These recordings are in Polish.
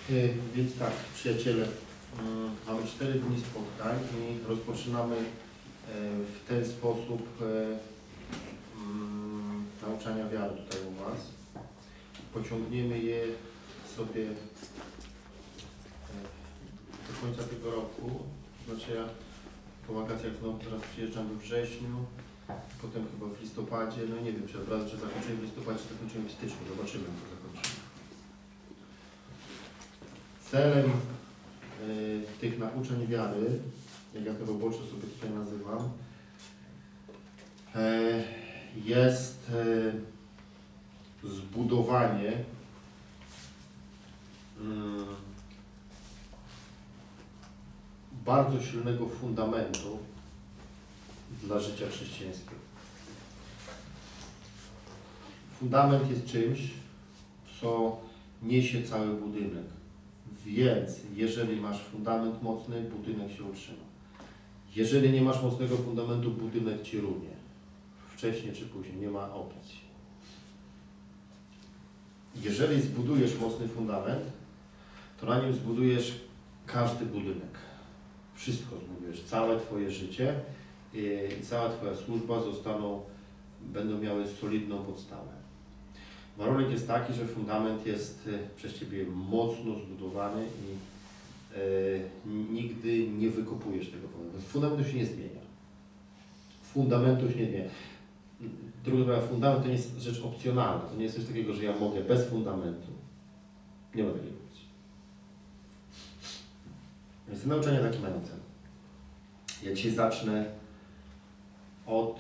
Więc tak, przyjaciele, mamy 4 dni spotkań i rozpoczynamy w ten sposób nauczania wiary tutaj u Was. Pociągniemy je sobie do końca tego roku. Znaczy ja po wakacjach znowu teraz przyjeżdżam we wrześniu, potem chyba w listopadzie, no nie wiem, czy od razu czy zakończymy w listopadzie, czy zakończymy w styczniu, zobaczymy, co zakończymy. Celem tych nauczeń wiary, jak ja to roboczo sobie tutaj nazywam, jest zbudowanie bardzo silnego fundamentu dla życia chrześcijańskiego. Fundament jest czymś, co niesie cały budynek. Więc jeżeli masz fundament mocny, budynek się utrzyma. Jeżeli nie masz mocnego fundamentu, budynek ci runie. Wcześniej czy później, nie ma opcji. Jeżeli zbudujesz mocny fundament, to na nim zbudujesz każdy budynek. Wszystko zbudujesz, całe Twoje życie i cała Twoja służba będą miały solidną podstawę. Warunek jest taki, że fundament jest przez Ciebie mocno zbudowany i nigdy nie wykopujesz tego fundamentu. Fundamentu się nie zmienia. Fundamentu się nie zmienia. Druga sprawa, fundament to nie jest rzecz opcjonalna. To nie jest coś takiego, że ja mogę bez fundamentu. Nie ma takiej opcji. Więc te nauczania takie mają cel. Ja dzisiaj zacznę od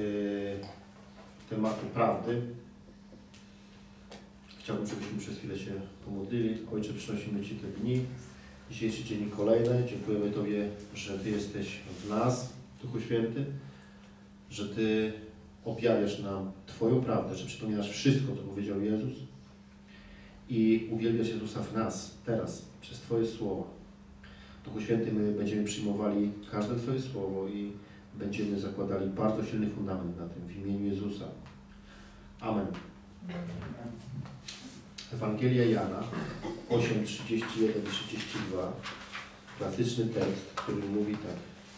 tematu prawdy. Chciałbym, żebyśmy przez chwilę się pomodlili. Ojcze, przynosimy Ci te dni. Dzisiejszy dzień kolejny. Dziękujemy Tobie, że Ty jesteś w nas, Duchu Święty, że Ty objawiasz nam Twoją prawdę, że przypominasz wszystko, co powiedział Jezus i uwielbiasz Jezusa w nas, teraz, przez Twoje słowa. Duchu Święty, my będziemy przyjmowali każde Twoje słowo i będziemy zakładali bardzo silny fundament na tym, w imieniu Jezusa. Amen. Ewangelia Jana 8, 31 i 32. Klasyczny tekst, który mówi tak.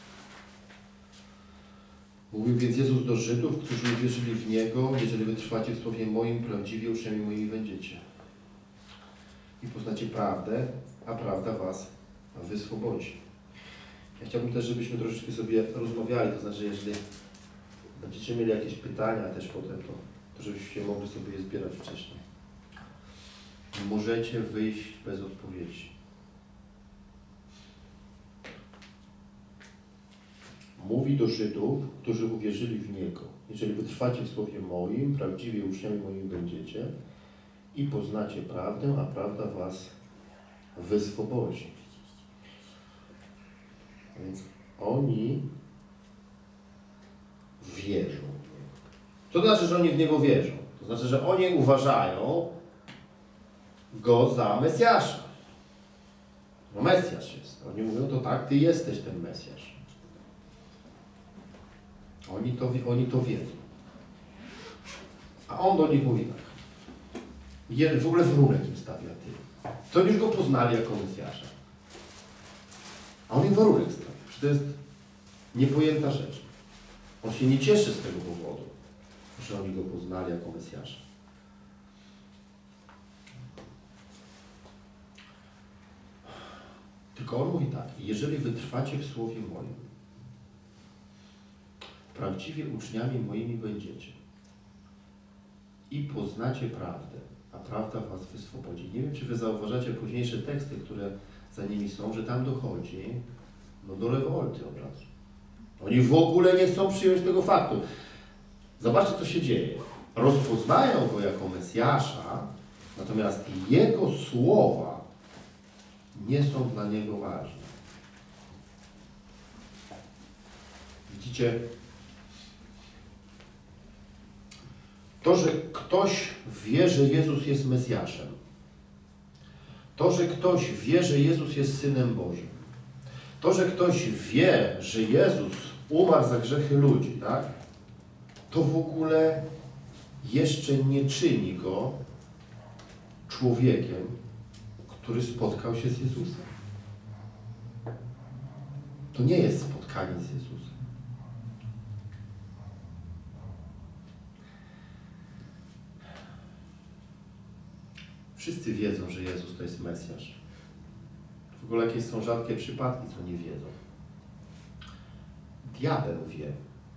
Mówił więc Jezus do Żydów, którzy uwierzyli w Niego: jeżeli wytrwacie w słowie moim, prawdziwie uczniami moimi będziecie. I poznacie prawdę, a prawda was wyswobodzi. Ja chciałbym też, żebyśmy troszeczkę sobie rozmawiali, to znaczy, jeżeli będziecie mieli jakieś pytania też potem, to żebyście mogli sobie je zbierać wcześniej. Możecie wyjść bez odpowiedzi. Mówi do Żydów, którzy uwierzyli w Niego: jeżeli wytrwacie w słowie moim, prawdziwie uczniami moimi będziecie i poznacie prawdę, a prawda was wyswobodzi. Więc oni wierzą. Co to znaczy, że oni w Niego wierzą? To znaczy, że oni uważają Go za Mesjasza. No Mesjasz jest. Oni mówią: to tak, Ty jesteś ten Mesjasz. Oni to wiedzą. A On do nich mówi tak. W ogóle warunek im stawia Ty. To już Go poznali jako Mesjasza. A On im warunek stawia. Przecież to jest niepojęta rzecz. On się nie cieszy z tego powodu, że oni Go poznali jako Mesjasza. Tylko On mówi tak: jeżeli wytrwacie w słowie moim, prawdziwie uczniami moimi będziecie i poznacie prawdę, a prawda was wyswobodzi. Nie wiem, czy wy zauważacie późniejsze teksty, które za nimi są, że tam dochodzi do rewolty od razu. Oni w ogóle nie chcą przyjąć tego faktu. Zobaczcie, co się dzieje. Rozpoznają Go jako Mesjasza, natomiast Jego słowa nie są dla Niego ważne. Widzicie? To, że ktoś wie, że Jezus jest Mesjaszem, to, że ktoś wie, że Jezus jest Synem Bożym, to, że ktoś wie, że Jezus umarł za grzechy ludzi, tak? To w ogóle jeszcze nie czyni Go człowiekiem, który spotkał się z Jezusem. To nie jest spotkanie z Jezusem. Wszyscy wiedzą, że Jezus to jest Mesjasz. W ogóle jakieś są rzadkie przypadki, co nie wiedzą. Diabeł wie.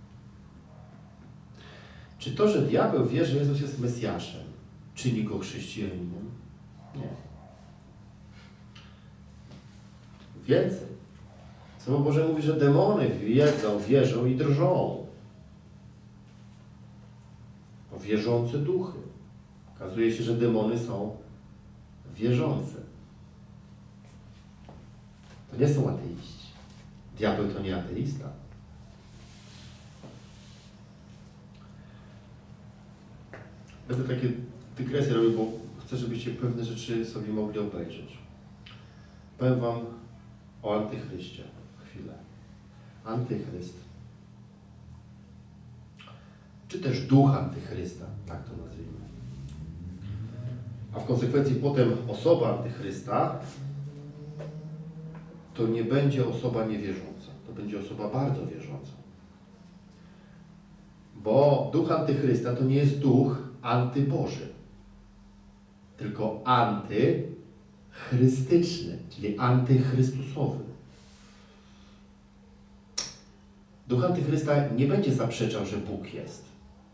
Czy to, że diabeł wie, że Jezus jest Mesjaszem, czyni go chrześcijaninem? Nie. Więcej. Słowo Boże mówi, że demony wiedzą, wierzą i drżą. Wierzące duchy. Okazuje się, że demony są wierzące. To nie są ateiści. Diabeł to nie ateista. Będę takie dygresje robił, bo chcę, żebyście pewne rzeczy sobie mogli obejrzeć. Powiem wam o Antychryście. Chwilę. Antychryst. Czy też duch Antychrysta, tak to nazwijmy. A w konsekwencji potem osoba Antychrysta to nie będzie osoba niewierząca. To będzie osoba bardzo wierząca. Bo duch Antychrysta to nie jest duch antyboży, tylko antychrystyczny, czyli antychrystusowy. Duch Antychrysta nie będzie zaprzeczał, że Bóg jest.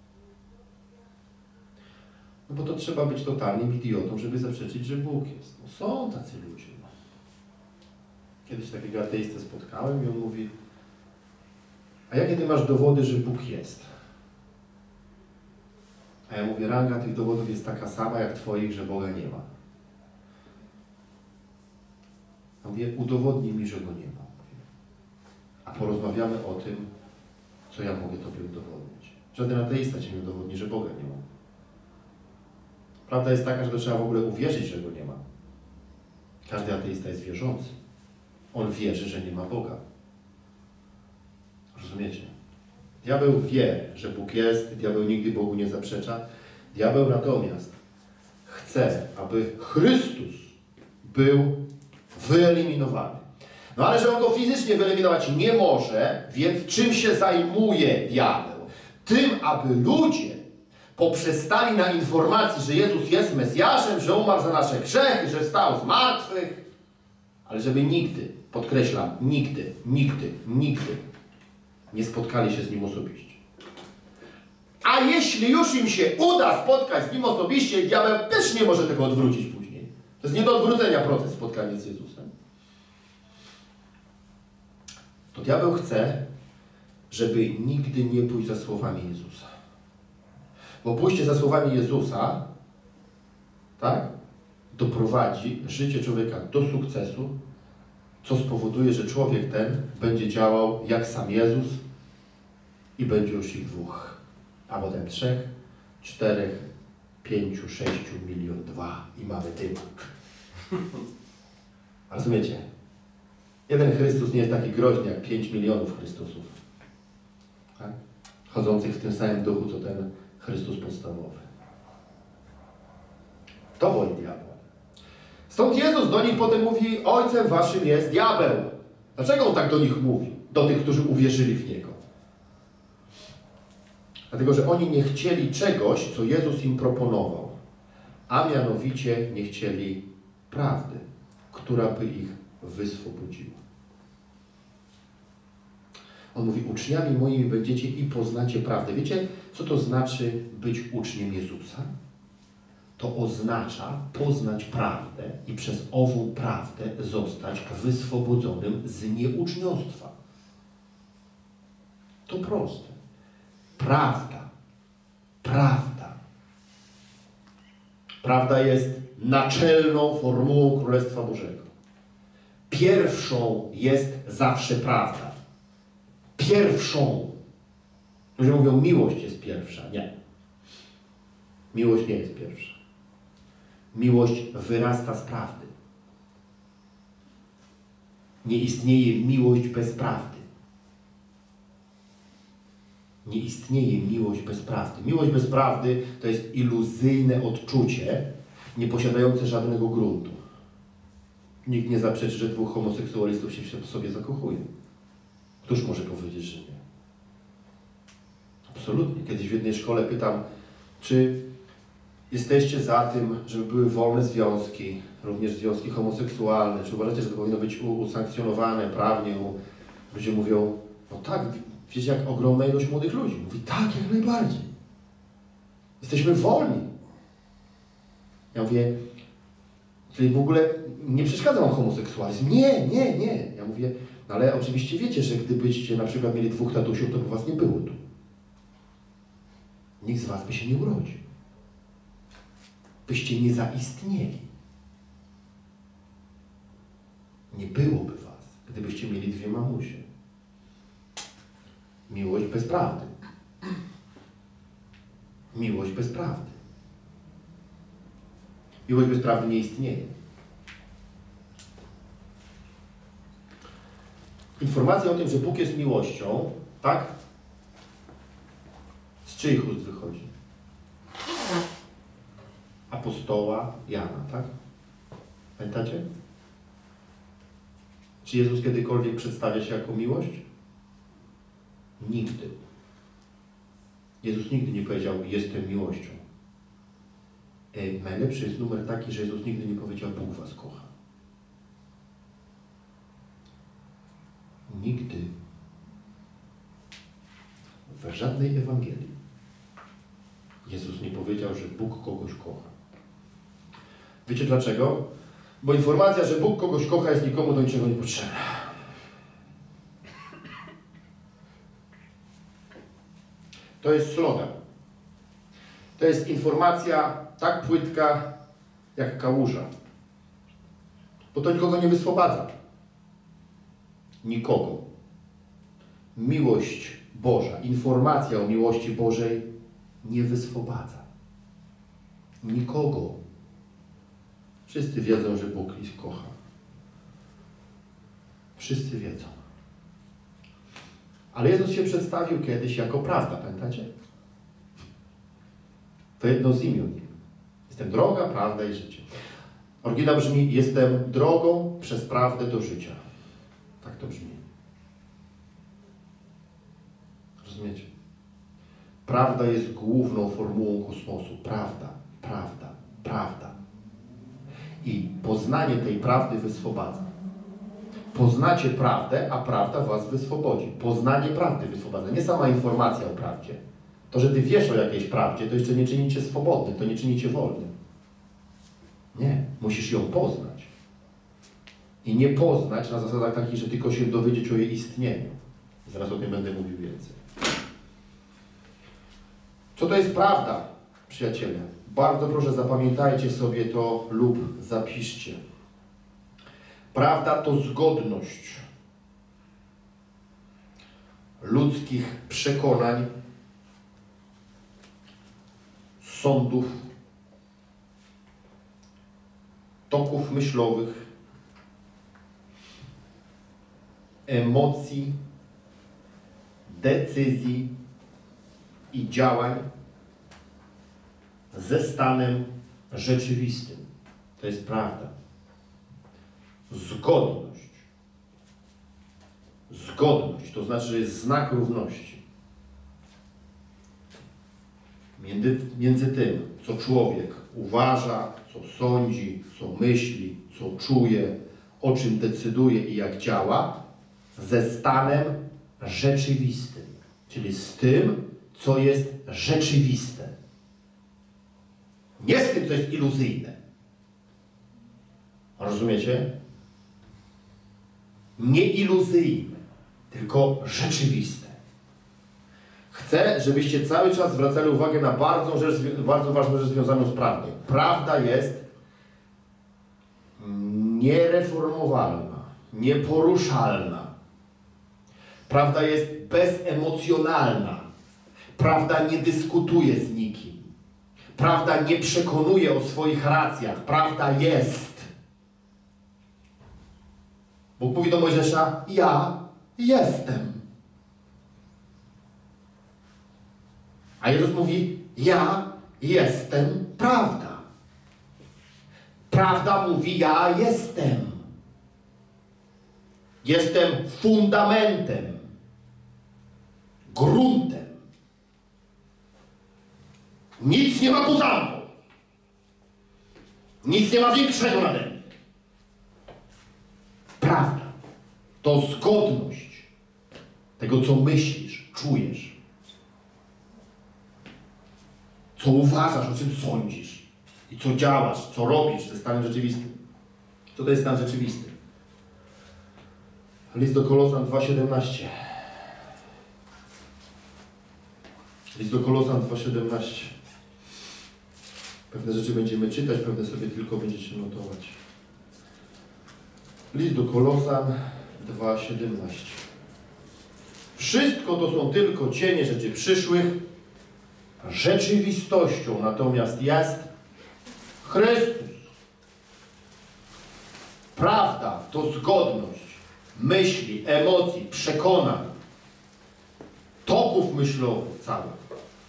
No bo to trzeba być totalnym idiotą, żeby zaprzeczyć, że Bóg jest. No są tacy ludzie. No. Kiedyś takiego ateistę spotkałem i on mówi: a jakie ty masz dowody, że Bóg jest? A ja mówię: ranga tych dowodów jest taka sama jak twoich, że Boga nie ma. A mówię: udowodnij mi, że Go nie ma. A porozmawiamy o tym, co ja mogę tobie udowodnić. Żaden ateista ci nie udowodni, że Boga nie ma. Prawda jest taka, że to trzeba w ogóle uwierzyć, że Go nie ma. Każdy ateista jest wierzący. On wierzy, że nie ma Boga. Rozumiecie? Diabeł wie, że Bóg jest, diabeł nigdy Bogu nie zaprzecza. Diabeł natomiast chce, aby Chrystus był wyeliminowany. No ale że on go fizycznie wyeliminować nie może, więc czym się zajmuje diabeł? Tym, aby ludzie poprzestali na informacji, że Jezus jest Mesjaszem, że umarł za nasze grzechy, że wstał z martwych, ale żeby nigdy, podkreślam, nigdy nie spotkali się z Nim osobiście. A jeśli już im się uda spotkać z Nim osobiście, diabeł też nie może tego odwrócić później. To jest nie do odwrócenia proces spotkania z Jezusem. To diabeł chce, żeby nigdy nie pójść za słowami Jezusa. Bo pójście za słowami Jezusa, tak, doprowadzi życie człowieka do sukcesu, co spowoduje, że człowiek ten będzie działał jak sam Jezus i będzie już ich 2, a potem 3, 4, 5, 6 milion, 2 i mamy typ. Rozumiecie? Jeden Chrystus nie jest taki groźny jak 5 milionów Chrystusów. Tak? Chodzących w tym samym duchu, co ten Chrystus podstawowy. To boi diabła. Stąd Jezus do nich potem mówi: ojcem waszym jest diabeł. Dlaczego on tak do nich mówi? Do tych, którzy uwierzyli w Niego. Dlatego, że oni nie chcieli czegoś, co Jezus im proponował. A mianowicie nie chcieli prawdy, która by ich wyswobodziła. On mówi: uczniami moimi będziecie i poznacie prawdę. Wiecie, co to znaczy być uczniem Jezusa? To oznacza poznać prawdę i przez ową prawdę zostać wyswobodzonym z nieuczniostwa. To proste. Prawda. Prawda. Prawda jest naczelną formułą Królestwa Bożego. Pierwszą jest zawsze prawda. Pierwszą. Ludzie mówią: miłość jest pierwsza. Nie. Miłość nie jest pierwsza. Miłość wyrasta z prawdy. Nie istnieje miłość bez prawdy. Nie istnieje miłość bez prawdy. Miłość bez prawdy to jest iluzyjne odczucie, nie posiadające żadnego gruntu. Nikt nie zaprzeczy, że dwóch homoseksualistów się w sobie zakochuje. Któż może powiedzieć, że nie? Absolutnie. Kiedyś w jednej szkole pytam, czy jesteście za tym, żeby były wolne związki, również związki homoseksualne? Czy uważacie, że to powinno być usankcjonowane prawnie? Ludzie mówią, no tak, wiecie, jak ogromna ilość młodych ludzi. Mówi, tak, jak najbardziej. Jesteśmy wolni. Ja mówię, czyli w ogóle nie przeszkadza wam homoseksualizm. Nie. Ja mówię, no ale oczywiście wiecie, że gdybyście na przykład mieli dwóch tatusiów, to by was nie było tu. Nikt z was by się nie urodził. Byście nie zaistnieli. Nie byłoby was, gdybyście mieli dwie mamusie. Miłość bez prawdy. Miłość bez prawdy. Miłość bez prawdy nie istnieje. Informacja o tym, że Bóg jest miłością, tak? Z czyich ust wychodzi? Apostoła Jana, tak? Pamiętacie? Czy Jezus kiedykolwiek przedstawia się jako miłość? Nigdy. Jezus nigdy nie powiedział, jestem miłością. Najlepszy jest numer taki, że Jezus nigdy nie powiedział, Bóg was kocha. Nigdy. W żadnej Ewangelii Jezus nie powiedział, że Bóg kogoś kocha. Wiecie dlaczego? Bo informacja, że Bóg kogoś kocha, jest nikomu do niczego nie potrzebna. To jest slogan. To jest informacja tak płytka, jak kałuża. Bo to nikogo nie wyswobadza. Nikogo. Miłość Boża, informacja o miłości Bożej nie wyswobadza. Nikogo. Wszyscy wiedzą, że Bóg ich kocha. Wszyscy wiedzą. Ale Jezus się przedstawił kiedyś jako prawda, pamiętacie? To jedno z imion. Jestem droga, prawda i życie. Oryginał brzmi, jestem drogą przez prawdę do życia. Tak to brzmi. Rozumiecie? Prawda jest główną formułą kosmosu. Prawda, prawda, prawda. I poznanie tej prawdy wyswobadza. Poznacie prawdę, a prawda was wyswobodzi. Poznanie prawdy wyswobadza. Nie sama informacja o prawdzie. To, że ty wiesz o jakiejś prawdzie, to jeszcze nie czyni cię swobodnym, to nie czyni cię wolnym. Nie. Musisz ją poznać. I nie poznać na zasadach takich, że tylko się dowiedzieć o jej istnieniu. Zaraz o tym będę mówił więcej. Co to jest prawda, przyjaciele? Bardzo proszę, zapamiętajcie sobie to lub zapiszcie. Prawda to zgodność ludzkich przekonań, sądów, toków myślowych, emocji, decyzji i działań ze stanem rzeczywistym. To jest prawda. Zgodność. Zgodność to znaczy, że jest znak równości. Między tym, co człowiek uważa, co sądzi, co myśli, co czuje, o czym decyduje i jak działa, ze stanem rzeczywistym. Czyli z tym, co jest rzeczywiste. Nie z tym, co jest iluzyjne. Rozumiecie? Nie iluzyjne, tylko rzeczywiste. Chcę, żebyście cały czas zwracali uwagę na bardzo ważną rzecz związaną z prawdą. Prawda jest niereformowalna, nieporuszalna. Prawda jest bezemocjonalna. Prawda nie dyskutuje z nikim. Prawda nie przekonuje o swoich racjach. Prawda jest. Bóg mówi do Mojżesza, ja jestem. A Jezus mówi, ja jestem prawda. Prawda mówi, ja jestem. Jestem fundamentem, gruntem. Nic nie ma poza mną. Nic nie ma większego nade mnie. Prawda to zgodność tego, co myślisz, czujesz, co uważasz, o czym sądzisz i co działasz, co robisz ze stanem rzeczywistym. Co to jest stan rzeczywisty? List do Kolosan 2,17. List do Kolosan 2,17. Pewne rzeczy będziemy czytać, pewne sobie tylko będziecie notować. List do Kolosan 2,17. Wszystko to są tylko cienie rzeczy przyszłych. Rzeczywistością natomiast jest Chrystus. Prawda to zgodność myśli, emocji, przekonań, toków myślowych całych,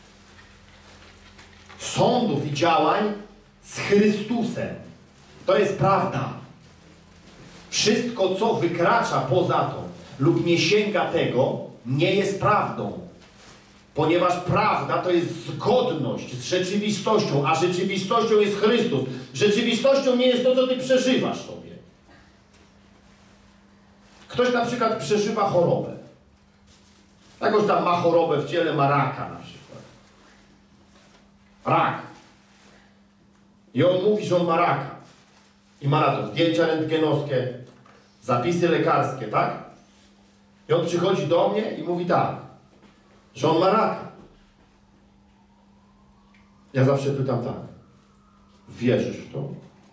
sądów i działań z Chrystusem. To jest prawda. Wszystko, co wykracza poza to lub nie sięga tego, nie jest prawdą. Ponieważ prawda to jest zgodność z rzeczywistością, a rzeczywistością jest Chrystus. Rzeczywistością nie jest to, co ty przeżywasz sobie. Ktoś na przykład przeżywa chorobę. Jakoś tam ma chorobę w ciele, ma raka na przykład. Rak. I on mówi, że on ma raka. I ma na to zdjęcia rentgenowskie, zapisy lekarskie, tak? I on przychodzi do mnie i mówi tak, że on ma raka. Ja zawsze pytam tak, wierzysz w to?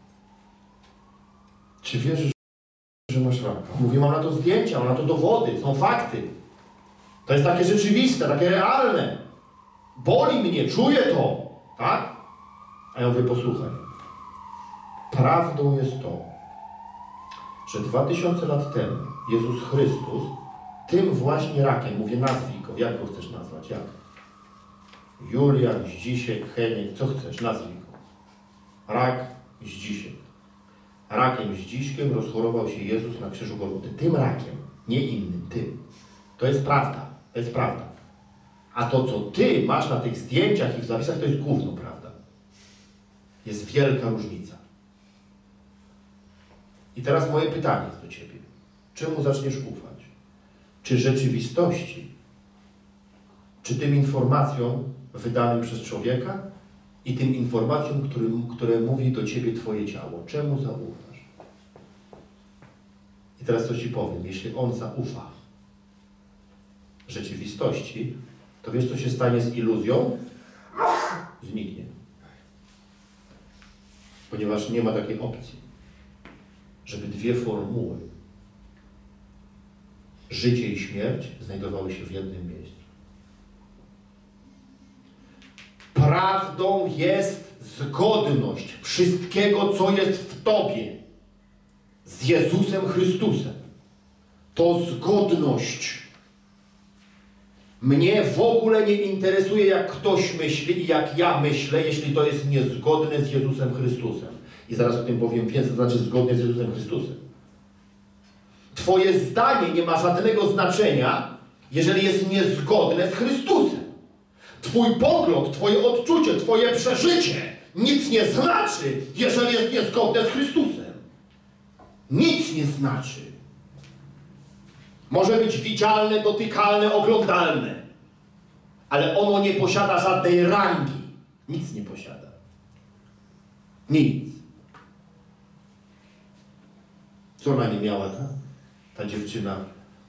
Czy wierzysz, że masz raka? Mówi, mam na to zdjęcia, mam na to dowody, są fakty. To jest takie rzeczywiste, takie realne. Boli mnie, czuję to, tak? A ja mówię, posłuchaj. Prawdą jest to, że 2000 lat temu Jezus Chrystus tym właśnie rakiem, mówię, nazwij go, jak go chcesz nazwać, jak? Julian, Zdzisiek, Heniek, co chcesz, nazwij go. Rak, Zdzisiek. Rakiem Zdziśkiem rozchorował się Jezus na krzyżu Golgoty. Tym rakiem, nie innym, tym. To jest prawda, to jest prawda. A to, co ty masz na tych zdjęciach i w zapisach, to jest gówno, prawda? Jest wielka różnica. I teraz moje pytanie jest do ciebie. Czemu zaczniesz ufać? Czy rzeczywistości? Czy tym informacjom wydanym przez człowieka i tym informacjom, które mówi do ciebie twoje ciało? Czemu zaufasz? I teraz coś ci powiem. Jeśli on zaufa rzeczywistości, to wiesz, co się stanie z iluzją? Zniknie. Ponieważ nie ma takiej opcji, żeby dwie formuły, życie i śmierć, znajdowały się w jednym miejscu. Prawdą jest zgodność wszystkiego, co jest w tobie z Jezusem Chrystusem. To zgodność. Mnie w ogóle nie interesuje, jak ktoś myśli i jak ja myślę, jeśli to jest niezgodne z Jezusem Chrystusem. I zaraz o tym powiem więcej, to znaczy zgodnie z Jezusem Chrystusem. Twoje zdanie nie ma żadnego znaczenia, jeżeli jest niezgodne z Chrystusem. Twój pogląd, twoje odczucie, twoje przeżycie nic nie znaczy, jeżeli jest niezgodne z Chrystusem. Nic nie znaczy. Może być widzialne, dotykalne, oglądalne, ale ono nie posiada żadnej rangi. Nic nie posiada. Nic. Co ona nie miała, ta dziewczyna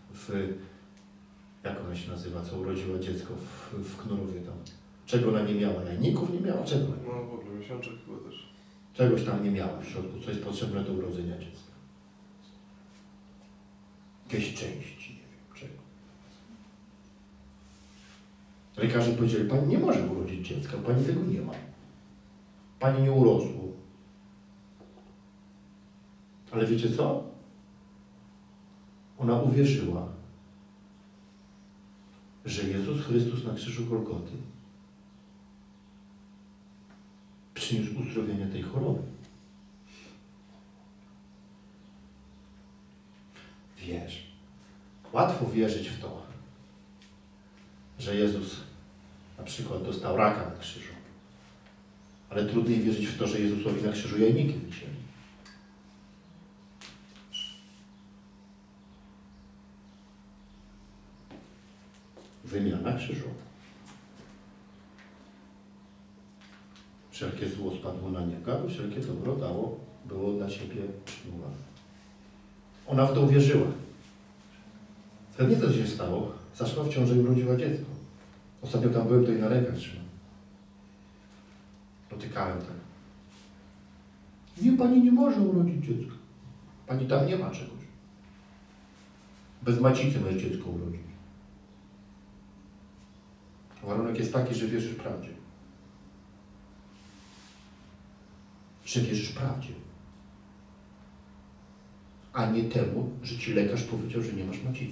jak ona się nazywa, co urodziła dziecko w Knurowie tam? Czego ona nie miała? Jajników nie miała? Czego? No w ogóle, miesiączek chyba też. Czegoś tam nie miała w środku, co jest potrzebne do urodzenia dziecka. Jakieś części, nie wiem czego. Lekarze powiedzieli, pani nie może urodzić dziecka, pani tego nie ma. Pani nie urosło. Ale wiecie co? Ona uwierzyła, że Jezus Chrystus na krzyżu Golgoty przyniósł uzdrowienie tej choroby. Wierz. Łatwo wierzyć w to, że Jezus na przykład dostał raka na krzyżu. Ale trudniej wierzyć w to, że Jezusowi na krzyżu jajniki wycięli. Wymiana krzyżu. Wszelkie zło spadło na niego, a wszelkie dobro było dla Ciebie przyjmowane. Ona w to uwierzyła. Wtedy co się stało? Zaszła w ciążę i urodziła dziecko. Ostatnio tam byłem, to jej na rękach trzymam. Dotykałem tak. Nie, pani nie może urodzić dziecka. Pani tam nie ma czegoś. Bez macicy możesz dziecko urodzić. Warunek jest taki, że wierzysz prawdzie. Że wierzysz prawdzie. A nie temu, że ci lekarz powiedział, że nie masz macicy.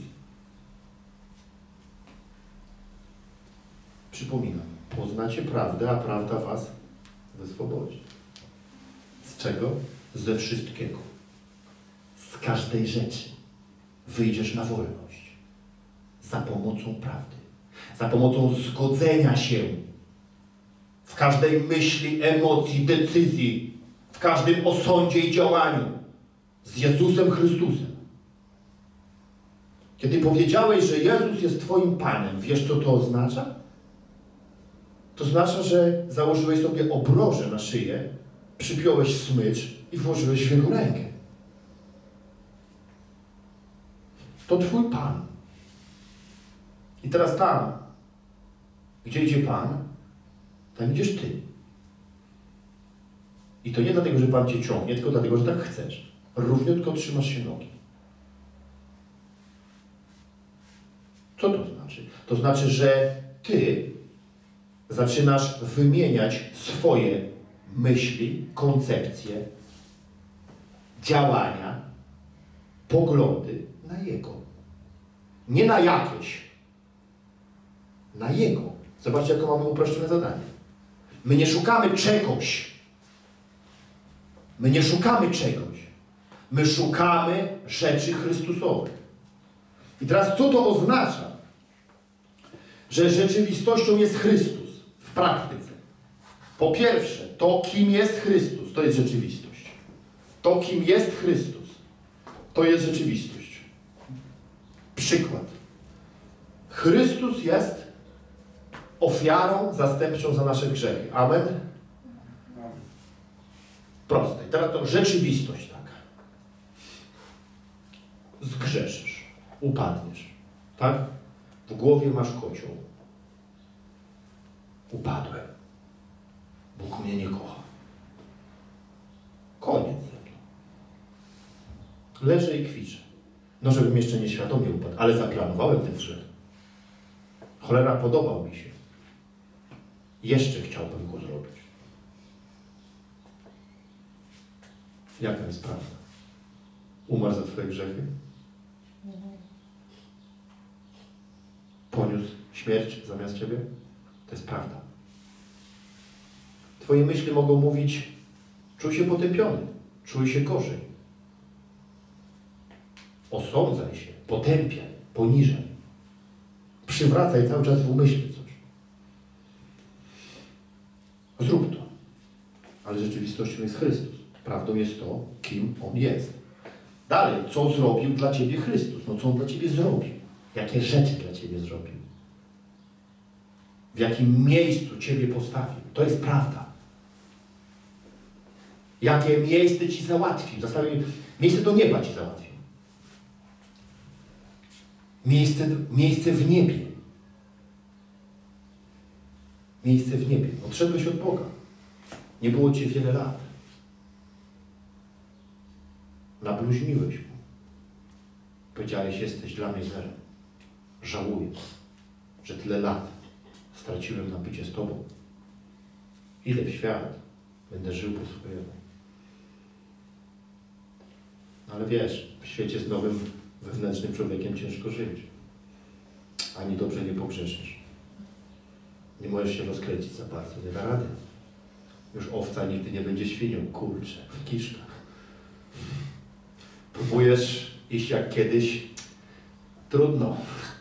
Przypominam, poznacie prawdę, a prawda was wyswobodzi. Z czego? Ze wszystkiego. Z każdej rzeczy wyjdziesz na wolność. Za pomocą prawdy. Za pomocą zgodzenia się. W każdej myśli, emocji, decyzji. W każdym osądzie i działaniu. Z Jezusem Chrystusem. Kiedy powiedziałeś, że Jezus jest Twoim Panem, wiesz co to oznacza? To oznacza, że założyłeś sobie obroże na szyję, przypiąłeś smycz i włożyłeś w Jego rękę. To Twój Pan. I teraz tam, gdzie idzie Pan, tam idziesz Ty. I to nie dlatego, że Pan Cię ciągnie, tylko dlatego, że tak chcesz. Równiutko trzymasz się nogi. Co to znaczy? To znaczy, że Ty zaczynasz wymieniać swoje myśli, koncepcje, działania, poglądy na Jego. Nie na jakieś. Na Jego. Zobaczcie, jakie mamy uproszczone zadanie. My nie szukamy czegoś. My nie szukamy czegoś. My szukamy rzeczy Chrystusowych. I teraz co to oznacza? Że rzeczywistością jest Chrystus w praktyce. Po pierwsze, to kim jest Chrystus, to jest rzeczywistość. To kim jest Chrystus, to jest rzeczywistość. Przykład. Chrystus jest ofiarą zastępczą za nasze grzechy. Amen? Proste. Teraz to rzeczywistość taka. Zgrzeszysz, upadniesz. Tak? W głowie masz kocioł. Upadłem. Bóg mnie nie kocha. Koniec ze mną. Leżę i kwiczę. No, żebym jeszcze nieświadomie upadł, ale zaplanowałem ten grzech. Cholera, podobał mi się. Jeszcze chciałbym go zrobić. Jaka jest prawda? Umarł za Twoje grzechy? Poniósł śmierć zamiast Ciebie? To jest prawda. Twoje myśli mogą mówić: czuj się potępiony, czuj się gorzej. Osądzaj się, potępiaj, poniżaj. Przywracaj cały czas w umyśle coś. Zrób to. Ale rzeczywistością jest Chrystus. Prawdą jest to, kim On jest. Dalej, co zrobił dla Ciebie Chrystus? No co On dla Ciebie zrobił? Jakie rzeczy dla Ciebie zrobił? W jakim miejscu Ciebie postawił? To jest prawda. Jakie miejsce Ci załatwił? Miejsce do nieba Ci załatwił. Miejsce w niebie. Miejsce w niebie. Odszedłeś od Boga. Nie było Cię wiele lat. Nabluźniłeś Mu. Powiedziałeś: jesteś dla mnie zerem. Żałuję, że tyle lat straciłem na bycie z Tobą. Ile w świat będę żył po swojemu. Ale wiesz, w świecie z nowym wewnętrznym człowiekiem ciężko żyć. Ani dobrze nie pogrzeszysz. Nie możesz się rozkręcić za bardzo, nie da rady. Już owca nigdy nie będzie świnią. Kurczę, kiszka. Próbujesz iść jak kiedyś, trudno.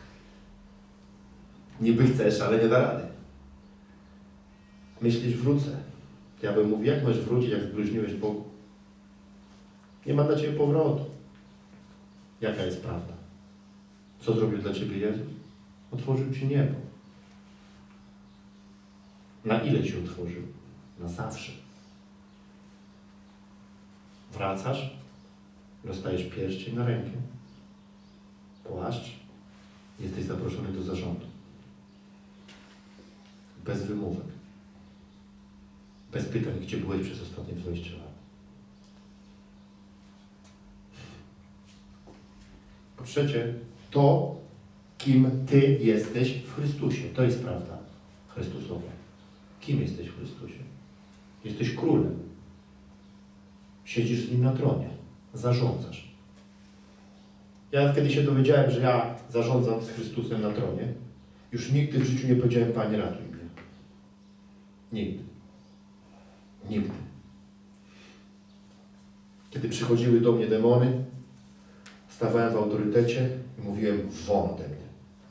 Niby chcesz, ale nie da rady. Myślisz, wrócę. Ja bym mówił, jak możesz wrócić, jak zbluźniłeś Bogu? Nie ma dla Ciebie powrotu. Jaka jest prawda? Co zrobił dla Ciebie Jezus? Otworzył Ci niebo. Na ile Ci otworzył? Na zawsze. Wracasz, dostajesz pierścień na rękę, płaszcz, jesteś zaproszony do zarządu. Bez wymówek. Bez pytań, gdzie byłeś przez ostatnie 20 lat. Po trzecie, to, kim Ty jesteś w Chrystusie. To jest prawda Chrystusowa. Kim jesteś w Chrystusie? Jesteś królem. Siedzisz z Nim na tronie. Zarządzasz. Ja kiedy się dowiedziałem, że ja zarządzam z Chrystusem na tronie, już nigdy w życiu nie powiedziałem, Panie, ratuj mnie. Nigdy. Nigdy. Kiedy przychodziły do mnie demony, stawałem w autorytecie i mówiłem, won ode mnie.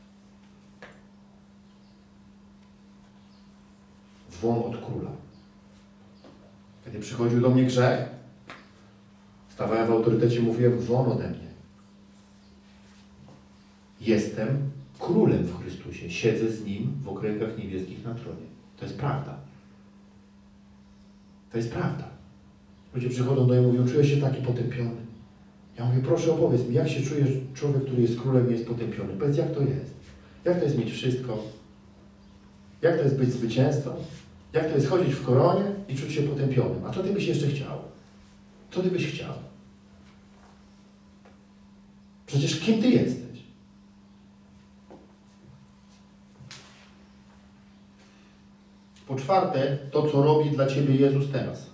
Won od króla. Kiedy przychodził do mnie grzech, stawałem w autorytecie i mówiłem, won ode mnie. Jestem królem w Chrystusie. Siedzę z Nim w okręgach niebieskich na tronie. To jest prawda. To jest prawda. Ludzie przychodzą do mnie i mówią, czuję się taki potępiony. Ja mówię, proszę opowiedz mi, jak się czuje człowiek, który jest królem i jest potępiony? Powiedz, jak to jest? Jak to jest mieć wszystko? Jak to jest być zwycięzcą? Jak to jest chodzić w koronie i czuć się potępionym? A co Ty byś jeszcze chciał? Co Ty byś chciał? Przecież kim Ty jesteś? Po czwarte, to co robi dla Ciebie Jezus teraz.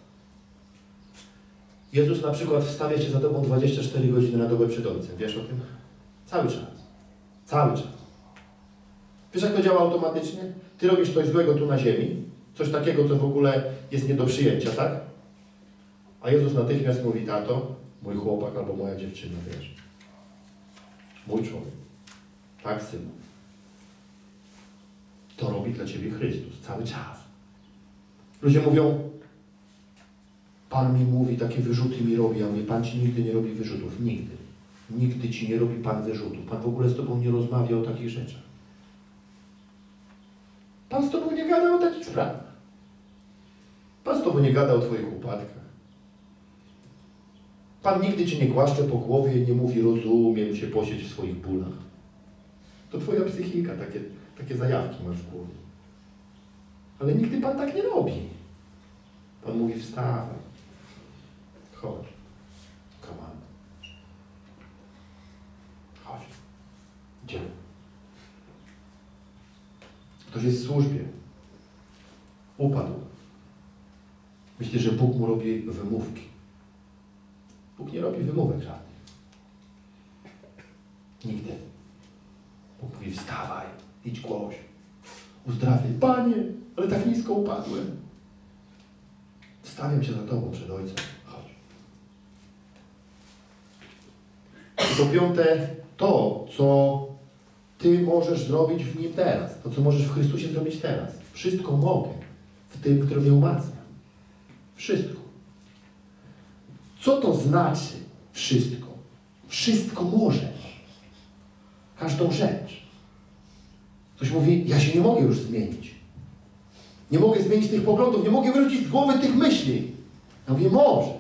Jezus na przykład wstawia Cię za Tobą 24 godziny na dobę przed Ojcem. Wiesz o tym? Cały czas. Cały czas. Wiesz, jak to działa automatycznie? Ty robisz coś złego tu na ziemi, coś takiego, co w ogóle jest nie do przyjęcia, tak? A Jezus natychmiast mówi, tato, mój chłopak albo moja dziewczyna, wiesz. Mój człowiek. Tak, synu. To robi dla Ciebie Chrystus. Cały czas. Ludzie mówią, Pan mi mówi, takie wyrzuty mi robi. Ja mówię, Pan Ci nigdy nie robi wyrzutów. Nigdy. Nigdy Ci nie robi Pan wyrzutów. Pan w ogóle z Tobą nie rozmawia o takich rzeczach. Pan z Tobą nie gada o takich sprawach. Pan z Tobą nie gada o Twoich upadkach. Pan nigdy Cię nie głaszcze po głowie i nie mówi, rozumiem Cię, posiedź w swoich bólach. To Twoja psychika, takie zajawki masz w głowie. Ale nigdy Pan tak nie robi. Pan mówi, wstawaj. Chodź. Come on. Chodź. Idziemy. Ktoś jest w służbie. Upadł. Myśli, że Bóg mu robi wymówki. Bóg nie robi wymówek żadnych. Nigdy. Bóg mówi, wstawaj, idź głoś. Uzdrawiaj. Panie, ale tak nisko upadłem. Stawiam się za Tobą przed Ojcem. Chodź. I po piąte, to, co Ty możesz zrobić w Nim teraz. To, co możesz w Chrystusie zrobić teraz. Wszystko mogę w tym, który mnie umacnia. Wszystko. Co to znaczy wszystko? Wszystko możesz. Każdą rzecz. Ktoś mówi, ja się nie mogę już zmienić. Nie mogę zmienić tych poglądów, nie mogę wyrzucić z głowy tych myśli. Ja mówię, możesz.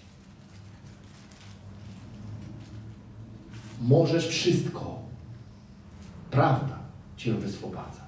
Możesz wszystko. Prawda Cię wyswobadza.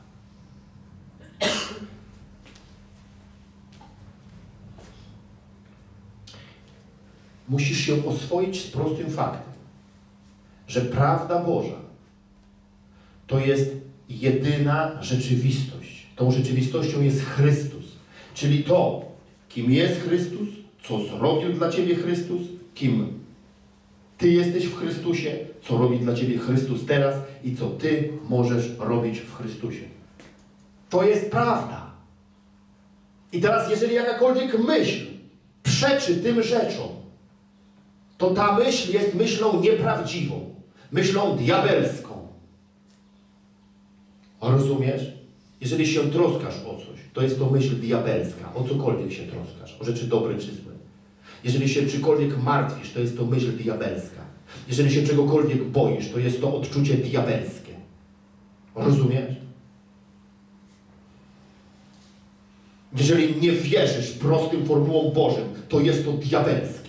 Musisz się oswoić z prostym faktem, że prawda Boża to jest jedyna rzeczywistość. Tą rzeczywistością jest Chrystus. Czyli to, kim jest Chrystus, co zrobił dla Ciebie Chrystus, kim Ty jesteś w Chrystusie, co robi dla Ciebie Chrystus teraz i co Ty możesz robić w Chrystusie. To jest prawda. I teraz, jeżeli jakakolwiek myśl przeczy tym rzeczom, to ta myśl jest myślą nieprawdziwą, myślą diabelską. Rozumiesz? Jeżeli się troskasz o coś, to jest to myśl diabelska, o cokolwiek się troskasz, o rzeczy dobre czy złe. Jeżeli się czymkolwiek martwisz, to jest to myśl diabelska. Jeżeli się czegokolwiek boisz, to jest to odczucie diabelskie. Rozumiesz? Jeżeli nie wierzysz prostym formułom Bożym, to jest to diabelskie.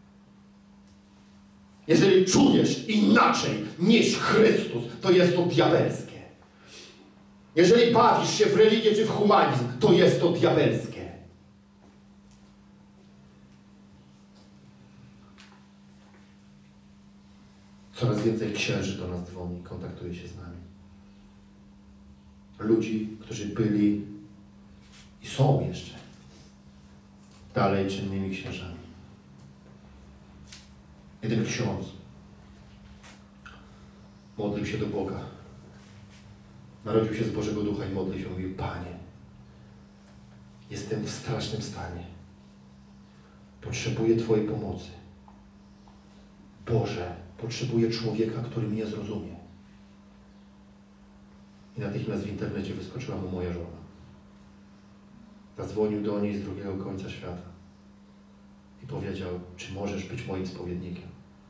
Jeżeli czujesz inaczej niż Chrystus, to jest to diabelskie. Jeżeli bawisz się w religię czy w humanizm, to jest to diabelskie. Coraz więcej księży do nas dzwoni, kontaktuje się z nami. Ludzi, którzy byli i są jeszcze dalej czynnymi księżami. Jeden ksiądz modlił się do Boga. Narodził się z Bożego Ducha i modlił się i mówił: Panie, jestem w strasznym stanie. Potrzebuję Twojej pomocy. Boże, potrzebuję człowieka, który mnie zrozumie. I natychmiast w internecie wyskoczyła mu moja żona. Zadzwonił do niej z drugiego końca świata i powiedział: czy możesz być moim spowiednikiem?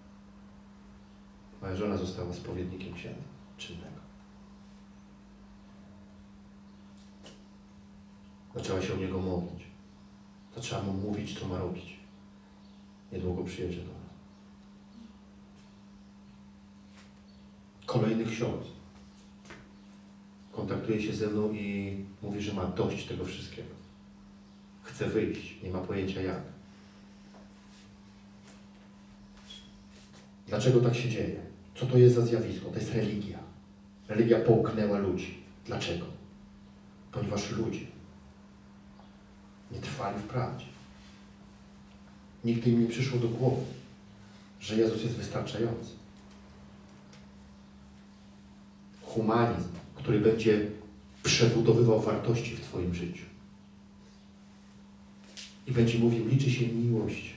Moja żona została spowiednikiem księdza czynnego. Zaczęła się o niego modlić. Zaczęła mu mówić, co ma robić. Niedługo przyjedzie do nas. Kolejny ksiądz kontaktuje się ze mną i mówi, że ma dość tego wszystkiego. Chce wyjść, nie ma pojęcia jak. Dlaczego tak się dzieje? Co to jest za zjawisko? To jest religia. Religia połknęła ludzi. Dlaczego? Ponieważ ludzie nie trwali w prawdzie. Nigdy im nie przyszło do głowy, że Jezus jest wystarczający. Humanizm, który będzie przebudowywał wartości w Twoim życiu. I będzie mówił: liczy się miłość.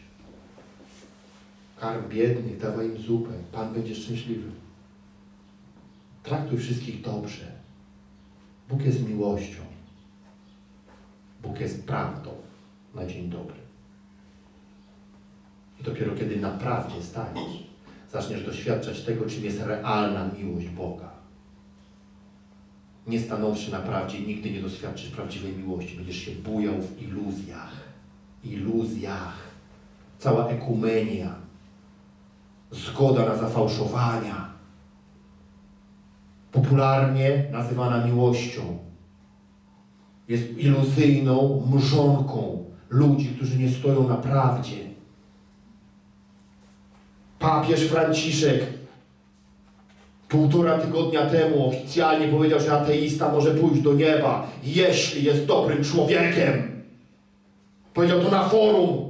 Karm biednych, dawaj im zupę. Pan będzie szczęśliwy. Traktuj wszystkich dobrze. Bóg jest miłością. Bóg jest prawdą na dzień dobry. I dopiero kiedy na prawdzie staniesz, zaczniesz doświadczać tego, czym jest realna miłość Boga. Nie stanąwszy na prawdzie, nigdy nie doświadczysz prawdziwej miłości. Będziesz się bujał w iluzjach. Iluzjach. Cała ekumenia. Zgoda na zafałszowania. Popularnie nazywana miłością. Jest iluzyjną mrzonką ludzi, którzy nie stoją na prawdzie. Papież Franciszek 1,5 tygodnia temu oficjalnie powiedział, że ateista może pójść do nieba, jeśli jest dobrym człowiekiem. Powiedział to na forum.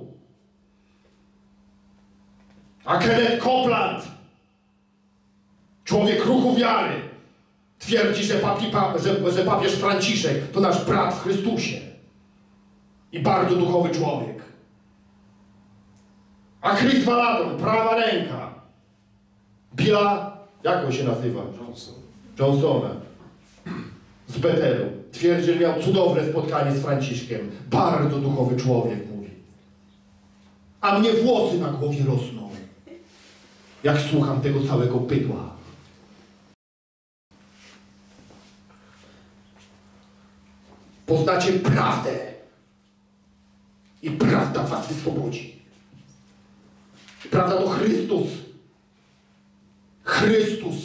A Kenneth Copeland, człowiek ruchu wiary, twierdzi, że papież Franciszek to nasz brat w Chrystusie. I bardzo duchowy człowiek. A Chris Valadon, prawa ręka Billa, jak on się nazywa? Johnsona. Z Betelu. Twierdzi, że miał cudowne spotkanie z Franciszkiem. Bardzo duchowy człowiek, mówi. A mnie włosy na głowie rosną, jak słucham tego całego bydła. Poznacie prawdę i prawda was wyswobodzi. Prawda to Chrystus. Chrystus.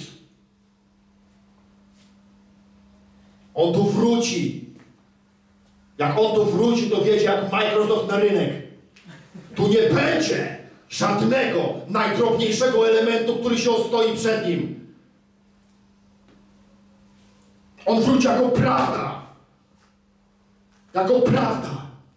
On tu wróci. Jak On tu wróci, to wiecie, jak Microsoft na rynek. Tu nie będzie żadnego najdrobniejszego elementu, który się ostoi przed Nim. On wróci jako prawda. Jako prawda.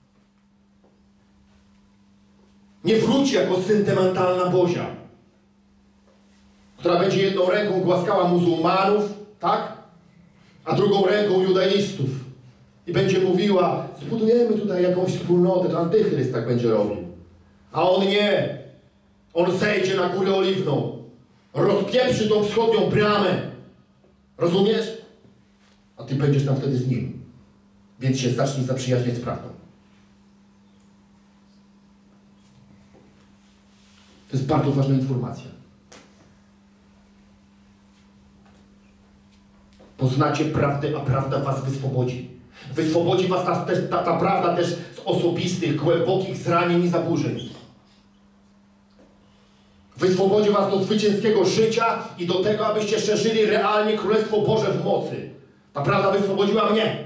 Nie wróci jako sentymentalna Bozia, która będzie jedną ręką głaskała muzułmanów, tak? A drugą ręką judaistów. I będzie mówiła: zbudujemy tutaj jakąś wspólnotę, to antychryst tak będzie robił. A on nie. On zejdzie na Górę Oliwną. Rozpieprzy tą wschodnią bramę. Rozumiesz? A ty będziesz tam wtedy z Nim. Więc się zacznij zaprzyjaźniać z prawdą. To jest bardzo ważna informacja. Poznacie prawdę, a prawda was wyswobodzi. Wyswobodzi was ta prawda też z osobistych, głębokich zranień i zaburzeń. Wyswobodzi was do zwycięskiego życia i do tego, abyście szerzyli realnie Królestwo Boże w mocy. Ta prawda wyswobodziła mnie.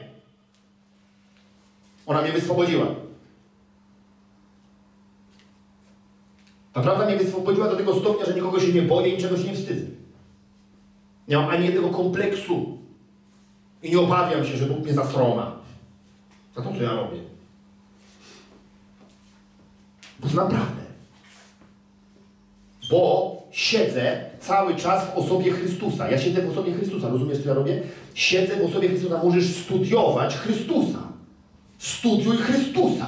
Ona mnie wyswobodziła. Ta prawda mnie wyswobodziła do tego stopnia, że nikogo się nie boję i niczego się nie wstydzę. Nie mam ani jednego kompleksu. I nie obawiam się, że Bóg mnie zastrona. Za to, co ja robię. Bo znam prawdę. Bo siedzę cały czas w osobie Chrystusa. Ja siedzę w osobie Chrystusa. Rozumiesz, co ja robię? Siedzę w osobie Chrystusa. Możesz studiować Chrystusa. Studiuj Chrystusa.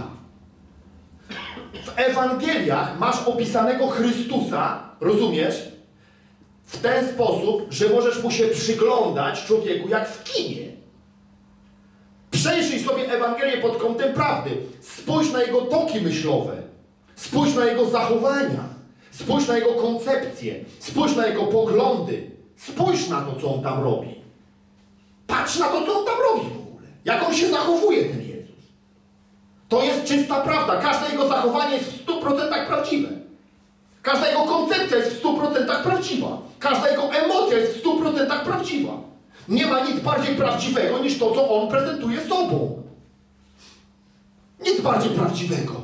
W Ewangeliach masz opisanego Chrystusa, rozumiesz? W ten sposób, że możesz mu się przyglądać, człowieku, jak w kinie. Przejrzyj sobie Ewangelię pod kątem prawdy. Spójrz na jego toki myślowe. Spójrz na jego zachowania. Spójrz na jego koncepcje. Spójrz na jego poglądy. Spójrz na to, co on tam robi. Patrz na to, co on tam robi w ogóle. Jak on się zachowuje, ten Jezus. To jest czysta prawda. Każde jego zachowanie jest w 100% prawdziwe. Każda jego koncepcja jest w 100% prawdziwa. Każda jego emocja jest w 100% prawdziwa. Nie ma nic bardziej prawdziwego niż to, co on prezentuje sobą. Nic bardziej prawdziwego.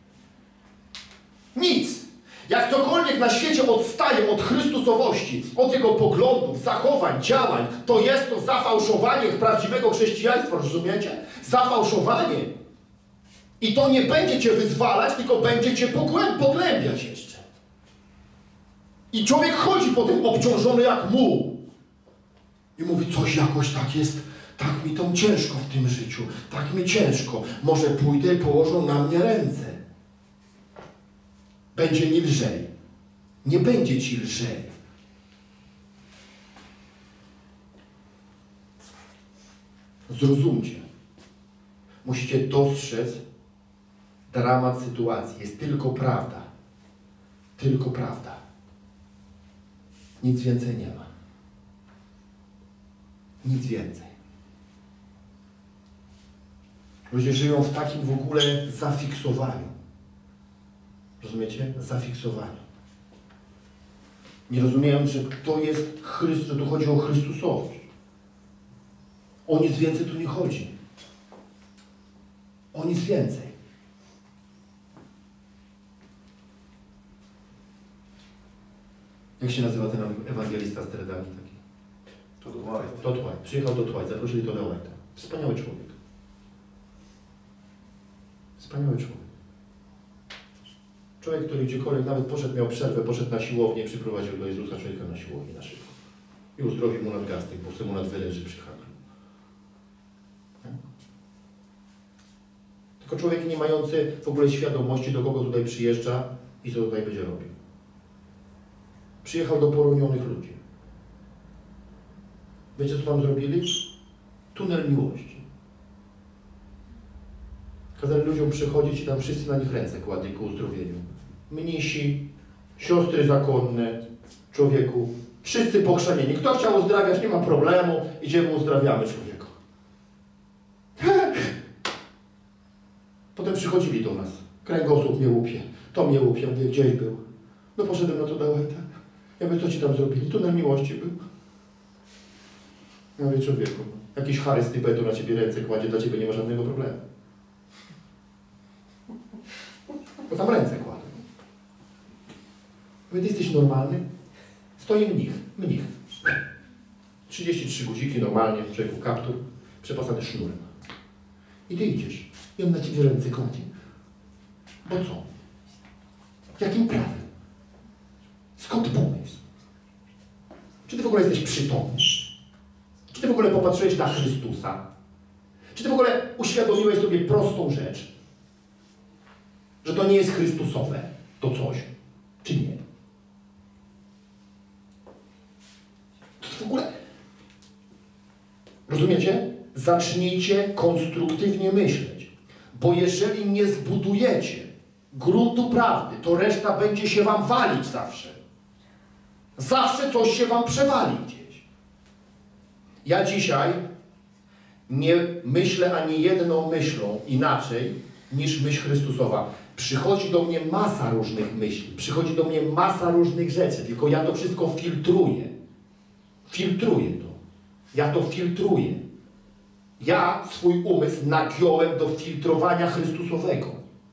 Nic. Jak cokolwiek na świecie odstaje od Chrystusowości, od jego poglądów, zachowań, działań, to jest to zafałszowanie prawdziwego chrześcijaństwa, rozumiecie? Zafałszowanie. I to nie będzie cię wyzwalać, tylko będzie cię pogłębiać jeszcze. I człowiek chodzi potem obciążony jak muł. I mówi, coś jakoś tak jest, tak mi to ciężko w tym życiu, tak mi ciężko. Może pójdę i położą na mnie ręce. Będzie mi lżej. Nie będzie ci lżej. Zrozumcie. Musicie dostrzec dramat sytuacji. Jest tylko prawda. Tylko prawda. Nic więcej nie ma. Nic więcej. Ludzie żyją w takim w ogóle zafiksowaniu. Rozumiecie? Zafiksowaniu. Nie rozumieją, że to jest Chrystus, że tu chodzi o Chrystusowość. O nic więcej tu nie chodzi. O nic więcej. Jak się nazywa ten ewangelista z Teredami taki? Todd White. Todd White. Przyjechał do White, zaprosili Todda White'a. Wspaniały człowiek. Wspaniały człowiek. Człowiek, który gdziekolwiek nawet poszedł, miał przerwę, poszedł na siłownię, przyprowadził do Jezusa człowieka na siłowni na szybko. I uzdrowił mu nadgarstek, bo chce mu nadwyleży przy haklu. Tylko człowiek nie mający w ogóle świadomości, do kogo tutaj przyjeżdża i co tutaj będzie robił. Przyjechał do poronionych ludzi. Wiecie, co tam zrobili? Tunel miłości. Kazali ludziom przychodzić i tam wszyscy na nich ręce kładli ku uzdrowieniu. Mnisi, siostry zakonne, człowieku. Wszyscy pochrzanieni. Kto chciał uzdrawiać, nie ma problemu. Idziemy, uzdrawiamy człowieku. Potem przychodzili do nas. Kręgosłup mnie łupie. To mnie łupie. Mówię, gdzieś był. No poszedłem na to dałetę. Ja mówię, co ci tam zrobili? Tunel miłości był. Ja mówię, człowieku, jakiś Harry Stybetu na ciebie ręce kładzie, dla ciebie nie ma żadnego problemu. Bo tam ręce kładę. Mówię, ty jesteś normalny? Stoi mnich. 33 guziki normalnie, człowieku kaptur, przepasany sznurem. I ty idziesz. I on na ciebie ręce kładzie. Bo co? Jakim prawem? Skąd pomysł? Czy ty w ogóle jesteś przytomny? Czy ty w ogóle popatrzyłeś na Chrystusa? Czy ty w ogóle uświadomiłeś sobie prostą rzecz? Że to nie jest Chrystusowe, to coś, czy nie? W ogóle... Rozumiecie? Zacznijcie konstruktywnie myśleć. Bo jeżeli nie zbudujecie gruntu prawdy, to reszta będzie się wam walić zawsze. Zawsze coś się wam przewali gdzieś. Ja dzisiaj nie myślę ani jedną myślą inaczej niż myśl Chrystusowa. Przychodzi do mnie masa różnych myśli, przychodzi do mnie masa różnych rzeczy, tylko ja to wszystko filtruję. Filtruję to. Ja to filtruję. Ja swój umysł nagiąłem do filtrowania Chrystusowego.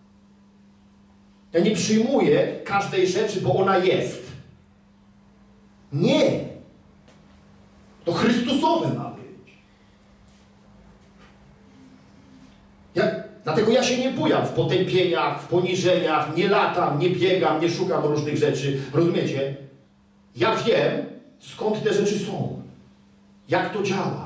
Ja nie przyjmuję każdej rzeczy, bo ona jest. Nie. To Chrystusowe ma być. Dlatego ja się nie bujam w potępieniach, w poniżeniach, nie latam, nie biegam, nie szukam różnych rzeczy. Rozumiecie? Ja wiem, skąd te rzeczy są. Jak to działa.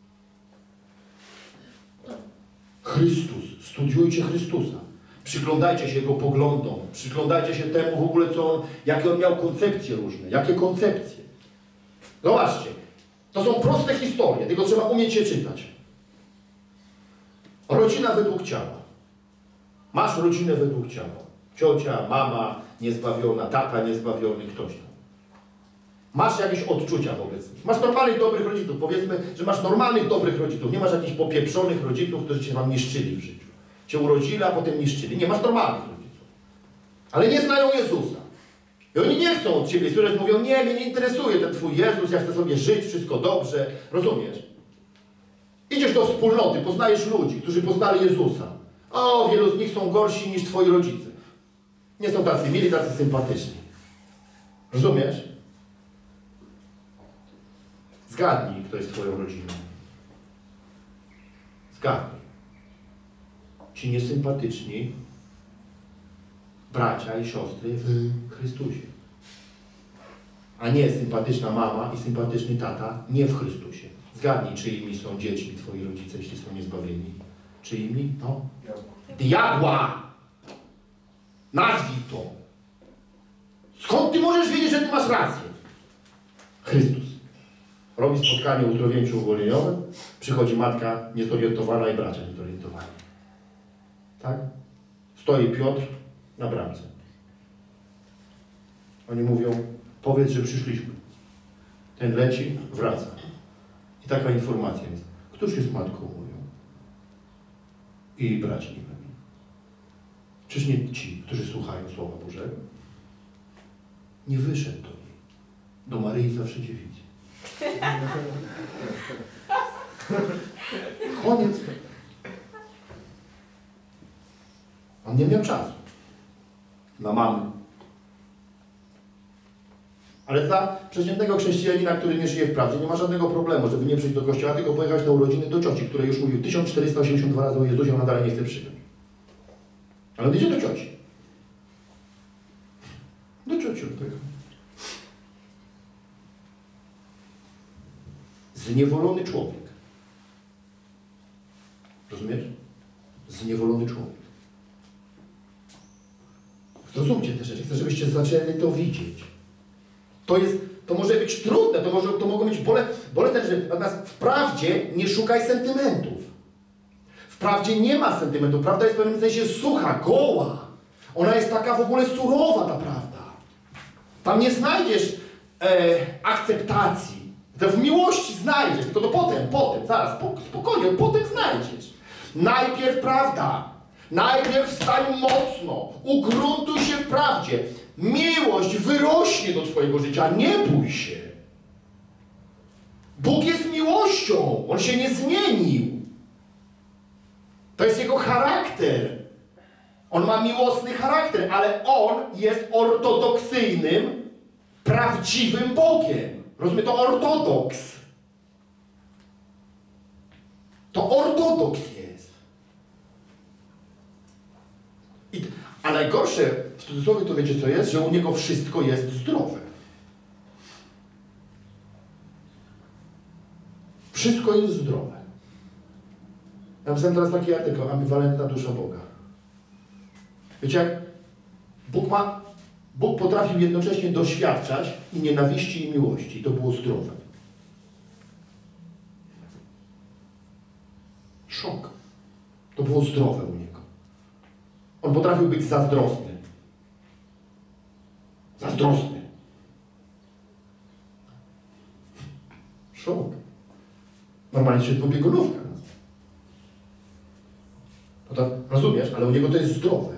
Chrystus. Studiujcie Chrystusa. Przyglądajcie się Jego poglądom. Przyglądajcie się temu w ogóle, co on, jakie on miał koncepcje różne. Jakie koncepcje. Zobaczcie. To są proste historie, tylko trzeba umieć je czytać. Rodzina według ciała. Masz rodzinę według ciała. Ciocia, mama niezbawiona, tata niezbawiony, ktoś tam. Masz jakieś odczucia wobec nich. Masz normalnych, dobrych rodziców. Powiedzmy, że masz normalnych, dobrych rodziców. Nie masz jakichś popieprzonych rodziców, którzy cię wam niszczyli w życiu. Cię urodzili, a potem niszczyli. Nie, masz normalnych rodziców. Ale nie znają Jezusa. I oni nie chcą od ciebie słyszeć, mówią, nie, mnie nie interesuje ten twój Jezus, ja chcę sobie żyć, wszystko dobrze. Rozumiesz? Idziesz do wspólnoty, poznajesz ludzi, którzy poznali Jezusa. O, wielu z nich są gorsi niż twoi rodzice. Nie są tacy mili, tacy sympatyczni. Rozumiesz? Zgadnij, kto jest twoją rodziną. Zgadnij. Ci niesympatyczni bracia i siostry w Chrystusie. A nie sympatyczna mama i sympatyczny tata nie w Chrystusie. Zgadnij, czyimi są dziećmi twoi rodzice, jeśli są niezbawieni. Czyimi? No. Diabła! Nazwij to. Skąd ty możesz wiedzieć, że ty masz rację? Chrystus. Robi spotkanie uzdrowieńczo-uwolnieniowe, przychodzi matka niezorientowana i bracia niezorientowani. Tak? Stoi Piotr na bramce. Oni mówią, powiedz, że przyszliśmy. Ten leci, wraca. I taka informacja jest. Któż jest matką moją? I braci moimi. Czyż nie ci, którzy słuchają Słowa Bożego? Nie wyszedł do niej. Do Maryi zawsze dziewicy. Koniec. On nie miał czasu na mamy. Ale dla przeciętnego chrześcijanina, który nie żyje w prawdzie, nie ma żadnego problemu, żeby nie przyjść do kościoła, tylko pojechać na urodziny do cioci, której już mówił 1482 razy o Jezusie, ona dalej nie chce przyjąć. Ale on idzie do cioci. Do cioci odpycha. Zniewolony człowiek. Rozumiesz? Zniewolony człowiek. Zrozumcie te rzeczy. Chcę, żebyście zaczęli to widzieć. To może być trudne, to mogą być bolesne rzeczy. Natomiast w prawdzie nie szukaj sentymentów. W prawdzie nie ma sentymentów. Prawda jest w pewnym sensie sucha, goła. Ona jest taka w ogóle surowa, ta prawda. Tam nie znajdziesz akceptacji. To w miłości znajdziesz, tylko to potem, zaraz, spokojnie, potem znajdziesz. Najpierw prawda. Najpierw stań mocno, ugruntuj się w prawdzie. Miłość wyrośnie do twojego życia, nie bój się. Bóg jest miłością, On się nie zmienił. To jest Jego charakter. On ma miłosny charakter, ale On jest ortodoksyjnym, prawdziwym Bogiem. Rozumie? To ortodoks. To ortodoks jest. A najgorsze, w cudzysłowie to wiecie co jest, że u Niego wszystko jest zdrowe. Wszystko jest zdrowe. Ja napisałem teraz taki artykuł, ambiwalentna dusza Boga. Wiecie jak? Bóg potrafił jednocześnie doświadczać i nienawiści, i miłości. I to było zdrowe. Szok. To było zdrowe u niego. On potrafił być zazdrosny. Zazdrosny. Szok. Normalnie się dwubiegunówka. No to, rozumiesz, ale u niego to jest zdrowe.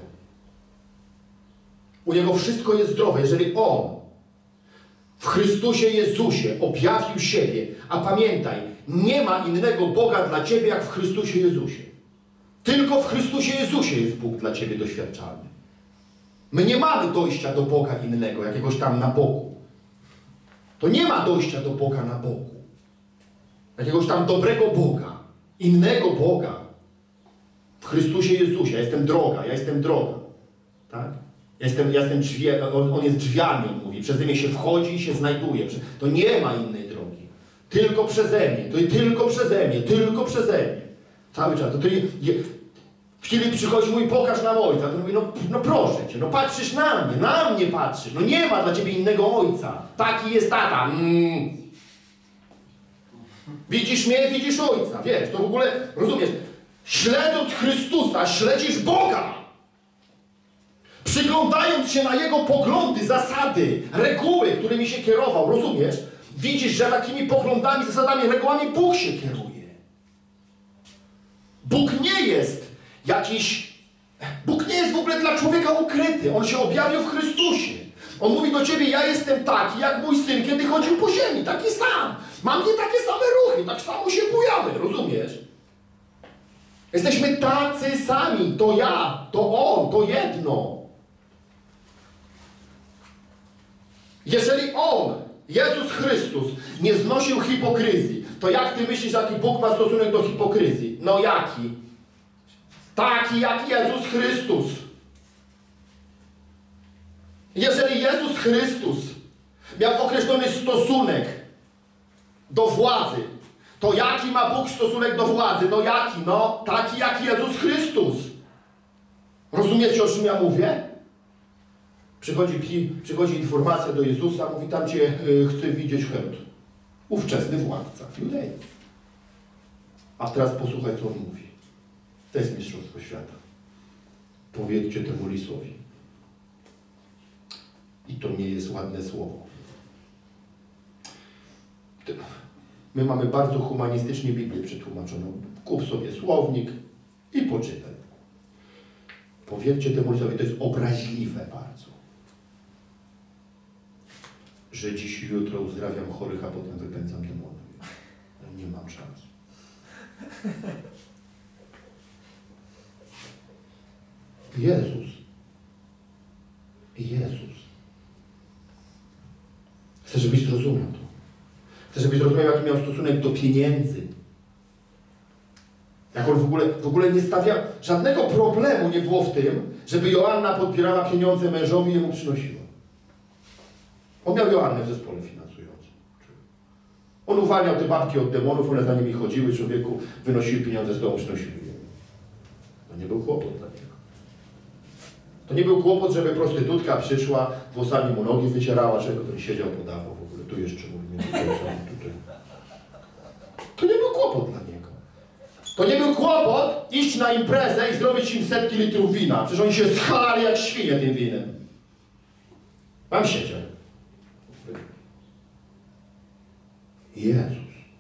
U niego wszystko jest zdrowe. Jeżeli on w Chrystusie Jezusie objawił siebie, a pamiętaj, nie ma innego Boga dla ciebie jak w Chrystusie Jezusie. Tylko w Chrystusie Jezusie jest Bóg dla ciebie doświadczalny. My nie mamy dojścia do Boga innego, jakiegoś tam na boku. To nie ma dojścia do Boga na boku. Jakiegoś tam dobrego Boga, innego Boga. W Chrystusie Jezusie. Ja jestem droga. Tak? Ja jestem on jest drzwiami, on mówi. Przeze mnie się wchodzi i się znajduje. To nie ma innej drogi. Tylko przeze mnie. Tylko przeze mnie. Cały czas. W chwili przychodzi, mówi, pokaż nam Ojca. To mówi, no proszę Cię, no patrzysz na mnie patrzysz. No nie ma dla Ciebie innego Ojca. Taki jest tata. Widzisz mnie, widzisz Ojca. Wiesz, to w ogóle, rozumiesz, śledząc Chrystusa, śledzisz Boga. Przyglądając się na Jego poglądy, zasady, reguły, którymi się kierował, rozumiesz? Widzisz, że takimi poglądami, zasadami, regułami Bóg się kieruje. Bóg nie jest w ogóle dla człowieka ukryty. On się objawił w Chrystusie. On mówi do ciebie, ja jestem taki, jak mój syn, kiedy chodził po ziemi. Taki sam. Mam nie takie same ruchy. Tak samo się bujamy. Rozumiesz? Jesteśmy tacy sami. To ja, to on, to jedno. Jeżeli on, Jezus Chrystus, nie znosił hipokryzji, to jak ty myślisz, jaki Bóg ma stosunek do hipokryzji? No jaki? Taki jak Jezus Chrystus. Jeżeli Jezus Chrystus miał określony stosunek do władzy, to jaki ma Bóg stosunek do władzy? No jaki? No taki jak Jezus Rozumiecie, o czym ja mówię? Przychodzi informacja do Jezusa, mówi, tam cię chce widzieć Herod. Ówczesny władca Judei. A teraz posłuchaj, co on mówi. To jest mistrzostwo świata. Powiedzcie temu lisowi. I to nie jest ładne słowo. My mamy bardzo humanistycznie Biblię przetłumaczoną. Kup sobie słownik i poczytaj. Powiedzcie temu lisowi, to jest obraźliwe bardzo. Że dziś i jutro uzdrawiam chorych, a potem wypędzam demonów. No nie mam szans. Jezus. Chcę, żebyś zrozumiał to. Chcę, żebyś zrozumiał, jaki miał stosunek do pieniędzy. Jak on w ogóle nie stawia, żadnego problemu nie było w tym, żeby Joanna podbierała pieniądze mężowi i jemu przynosiła. On miał Joannę w zespole finansującym. On uwalniał te babki od demonów, one za nimi chodziły, człowieku, wynosiły pieniądze z domu, przynosiły je. To nie był kłopot dla niego. To nie był kłopot, żeby prostytutka przyszła, włosami mu nogi wycierała, czego który siedział, podawał w ogóle. Tu jeszcze mówimy, tutaj. To nie był kłopot dla niego. To nie był kłopot iść na imprezę i zrobić im setki litrów wina. Przecież oni się schalali jak świnie tym winem. Tam siedział. Jezus.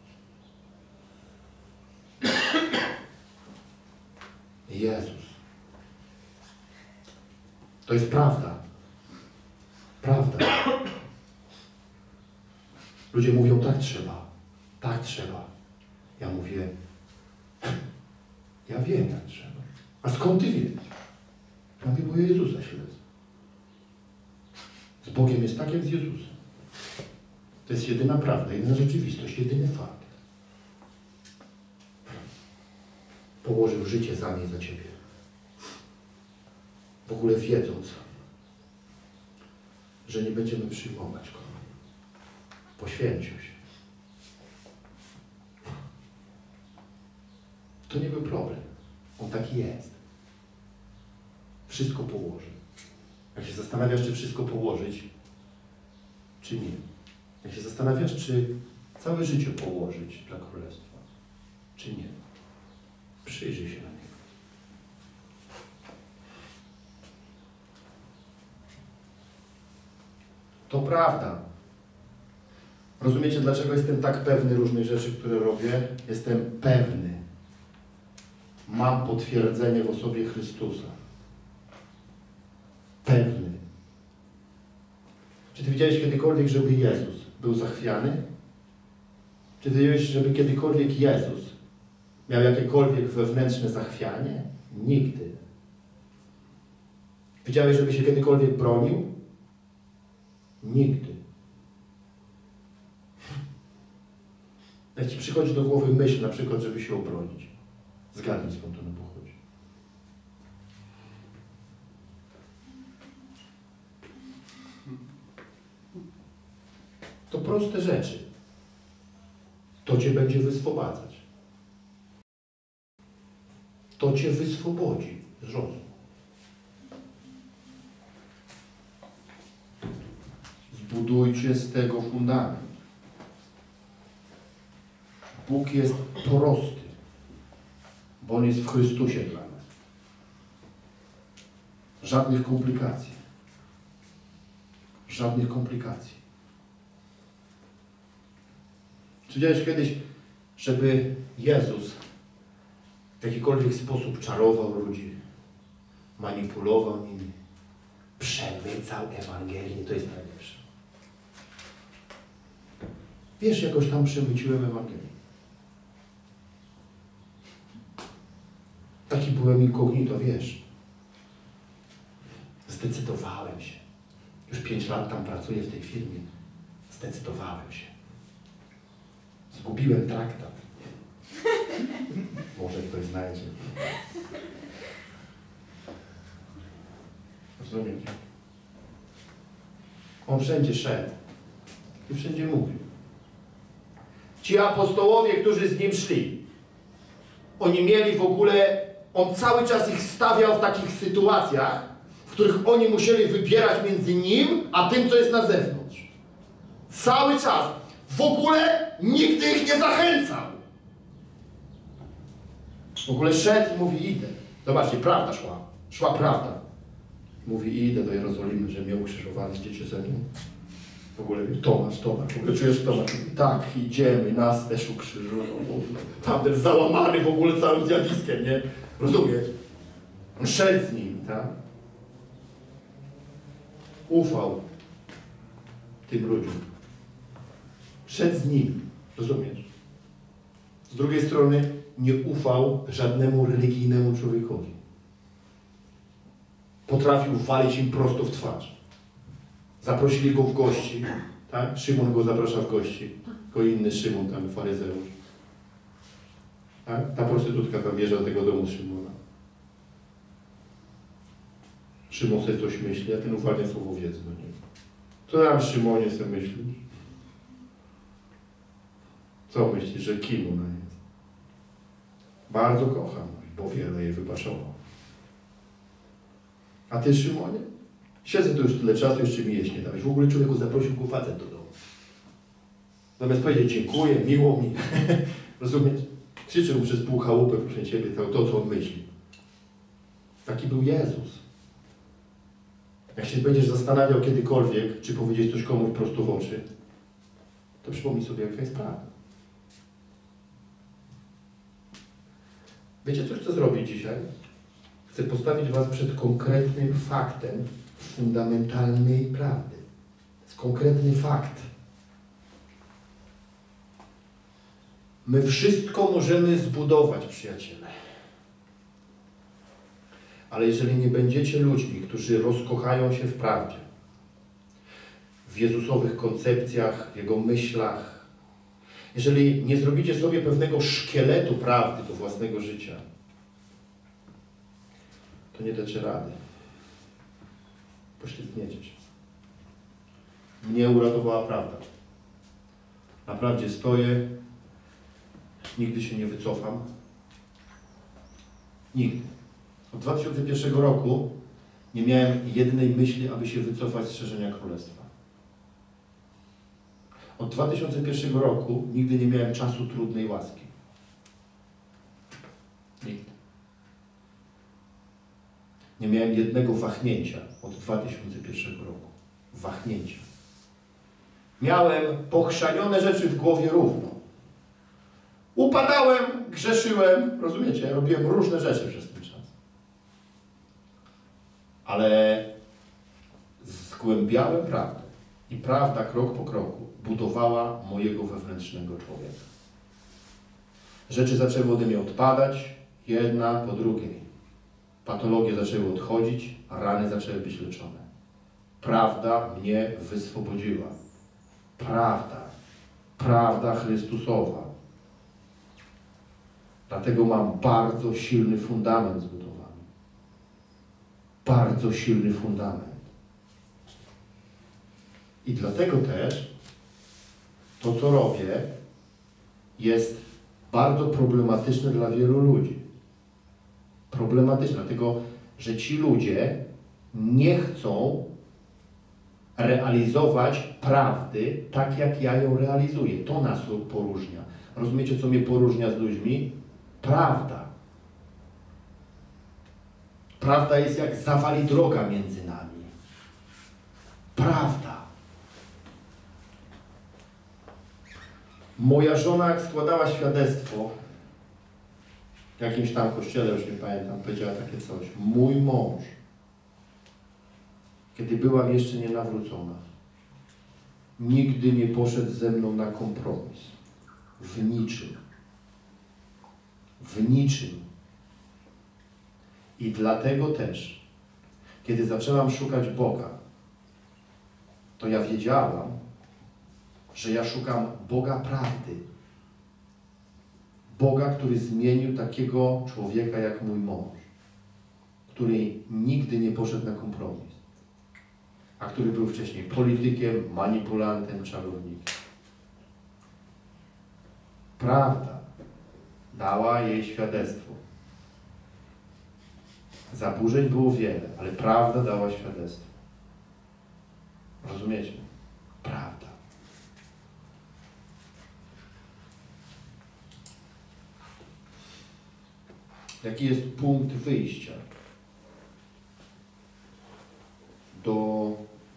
To jest prawda. Prawda. Ludzie mówią, tak trzeba. Tak trzeba. Ja mówię, ja wiem, jak trzeba. A skąd ty wiesz? Ja mówię, bo ja Jezusa śledzę. Z Bogiem jest tak, jak z Jezusem. To jest jedyna prawda, jedyna rzeczywistość, jedyny fakt. Położył życie za mnie i za ciebie. W ogóle wiedząc, że nie będziemy przyjmować go. Poświęcił się. To nie był problem. On taki jest. Wszystko położy. Jak się zastanawiasz, czy wszystko położyć, czy nie. Jak się zastanawiasz, czy całe życie położyć dla Królestwa, czy nie. Przyjrzyj się na niego. To prawda. Rozumiecie, dlaczego jestem tak pewny różnych rzeczy, które robię? Jestem pewny. Mam potwierdzenie w osobie Chrystusa. Pewny. Czy ty widziałeś kiedykolwiek, żeby Jezus był zachwiany? Czy ty widziałeś, żeby kiedykolwiek Jezus miał jakiekolwiek wewnętrzne zachwianie? Nigdy. Widziałeś, żeby się kiedykolwiek bronił? Nigdy. Jak ci przychodzi do głowy myśl, na przykład, żeby się obronić, zgadnij, skąd ona pochodzi. To proste rzeczy. To cię będzie wyswobadzać. To cię wyswobodzi z rozumu. Zbudujcie z tego fundament. Bóg jest prosty, bo On jest w Chrystusie dla nas. Żadnych komplikacji. Żadnych komplikacji. Czy widziałeś kiedyś, żeby Jezus w jakikolwiek sposób czarował ludzi, manipulował nimi, przemycał Ewangelię? To jest najlepsze. Wiesz, jakoś tam przemyciłem Ewangelię. Taki byłem inkognito, wiesz. Zdecydowałem się. Już 5 lat tam pracuję w tej firmie. Zdecydowałem się. Zgubiłem traktat. Może ktoś znajdzie. Rozumiecie? On wszędzie szedł i wszędzie mówił. Ci apostołowie, którzy z nim szli, oni mieli w ogóle, on cały czas ich stawiał w takich sytuacjach, w których oni musieli wybierać między nim, a tym, co jest na zewnątrz. Cały czas. W ogóle nigdy ich nie zachęcał. W ogóle szedł i mówi, idę. Zobaczcie, prawda szła. Szła prawda. Mówi, idę do Jerozolimy, że mnie ukrzyżowaliście ze mną. W ogóle Tomasz, w ogóle czujesz Tomasz? Tak, idziemy, nas też ukrzyżują. Tamten załamany w ogóle całym zjawiskiem, nie? Rozumiesz? On szedł z nim, tak? Ufał tym ludziom. Szedł z nim, rozumiesz? Z drugiej strony nie ufał żadnemu religijnemu człowiekowi. Potrafił walić im prosto w twarz. Zaprosili go w gości, tak? Szymon go zaprasza w gości, tylko inny Szymon, tam faryzeusz. Tak? Ta prostytutka tam bierze do tego domu Szymona. Szymon sobie coś myśli, a ten uwalnia słowo wiedzy do niego. Co tam, Szymonie, sobie myślisz? Co myślisz, że kim ona jest? Bardzo kocham, bo wiele jej wybaczował. A ty, Szymonie? Siedzę tu już tyle czasu, jeszcze mi jeść nie dałeś. W ogóle człowieku zaprosił go facet do domu. Zamiast powiedzieć dziękuję, miło mi. Rozumiesz? Krzyczy mu przez pół chałupy, proszę Ciebie, to co on myśli. Taki był Jezus. Jak się będziesz zastanawiał kiedykolwiek, czy powiedzieć coś komuś prosto w oczy, to przypomnij sobie, jaka jest prawda. Wiecie, co chcę zrobić dzisiaj? Chcę postawić Was przed konkretnym faktem fundamentalnej prawdy. To jest konkretny fakt. My wszystko możemy zbudować, przyjaciele. Ale jeżeli nie będziecie ludźmi, którzy rozkochają się w prawdzie, w Jezusowych koncepcjach, w Jego myślach, jeżeli nie zrobicie sobie pewnego szkieletu prawdy do własnego życia, to nie dacie rady. Poślizgniecie się. Mnie uratowała prawda. Na prawdzie stoję, nigdy się nie wycofam. Nigdy. Od 2001 roku nie miałem jednej myśli, aby się wycofać z szerzenia Królestwa. Od 2001 roku nigdy nie miałem czasu trudnej łaski. Nigdy. Nie miałem jednego wahnięcia od 2001 roku. Wahnięcia. Miałem pochrzanione rzeczy w głowie równo. Upadałem, grzeszyłem, rozumiecie? Robiłem różne rzeczy przez ten czas. Ale zgłębiałem prawdę. I prawda krok po kroku budowała mojego wewnętrznego człowieka. Rzeczy zaczęły ode mnie odpadać, jedna po drugiej. Patologie zaczęły odchodzić, a rany zaczęły być leczone. Prawda mnie wyswobodziła. Prawda Chrystusowa. Dlatego mam bardzo silny fundament zbudowany. Bardzo silny fundament. I dlatego też to, co robię, jest bardzo problematyczne dla wielu ludzi. Problematyczne, dlatego że ci ludzie nie chcą realizować prawdy tak, jak ja ją realizuję. To nas poróżnia. Rozumiecie, co mnie poróżnia z ludźmi? Prawda. Prawda jest jak zawali droga między nami. Prawda. Moja żona, jak składała świadectwo w jakimś tam kościele, już nie pamiętam, powiedziała takie coś. Mój mąż, kiedy byłam jeszcze nienawrócona, nigdy nie poszedł ze mną na kompromis. W niczym. W niczym. I dlatego też, kiedy zaczęłam szukać Boga, to ja wiedziałam, że ja szukam Boga prawdy. Boga, który zmienił takiego człowieka jak mój mąż, który nigdy nie poszedł na kompromis, a który był wcześniej politykiem, manipulantem, czarownikiem. Prawda dała jej świadectwo. Zaburzeń było wiele, ale prawda dała świadectwo. Rozumiecie? Prawda. Jaki jest punkt wyjścia do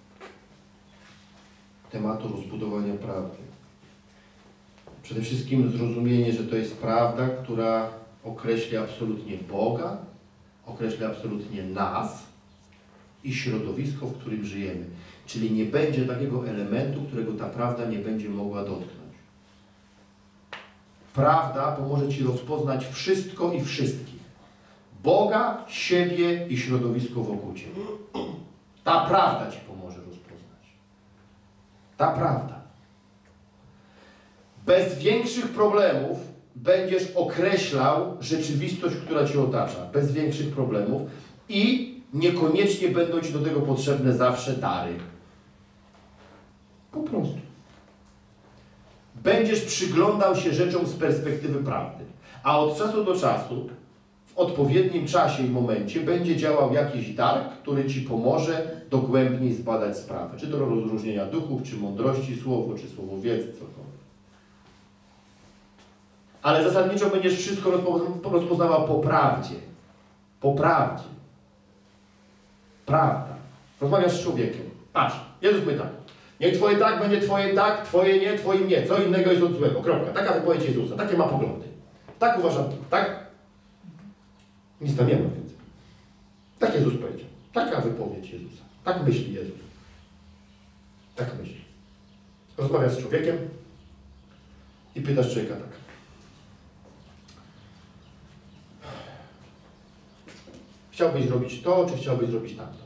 tematu rozbudowania prawdy? Przede wszystkim zrozumienie, że to jest prawda, która określi absolutnie Boga, określi absolutnie nas i środowisko, w którym żyjemy. Czyli nie będzie takiego elementu, którego ta prawda nie będzie mogła dotknąć. Prawda pomoże Ci rozpoznać wszystko i wszystkich. Boga, siebie i środowisko wokół Ciebie. Ta prawda Ci pomoże rozpoznać. Ta prawda. Bez większych problemów będziesz określał rzeczywistość, która Cię otacza. Bez większych problemów i niekoniecznie będą Ci do tego potrzebne zawsze dary. Po prostu. Będziesz przyglądał się rzeczom z perspektywy prawdy. A od czasu do czasu, w odpowiednim czasie i momencie, będzie działał jakiś dar, który Ci pomoże dogłębniej zbadać sprawę. Czy do rozróżnienia duchów, czy mądrości słowo, czy słowo wiedzy, cokolwiek. Ale zasadniczo będziesz wszystko rozpoznawał po prawdzie. Po prawdzie. Prawda. Rozmawiasz z człowiekiem. Patrz, Jezus mówi tak. Niech Twoje tak będzie Twoje tak, Twoje nie, Twoim nie. Co innego jest od złego. Kropka. Taka wypowiedź Jezusa. Takie ma poglądy. Tak uważam. Tak? Nic tam nie ma więcej. Tak Jezus powiedział. Taka wypowiedź Jezusa. Tak myśli Jezus. Tak myśli. Rozmawiasz z człowiekiem i pytasz człowieka tak. Chciałbyś zrobić to, czy chciałbyś zrobić tamto?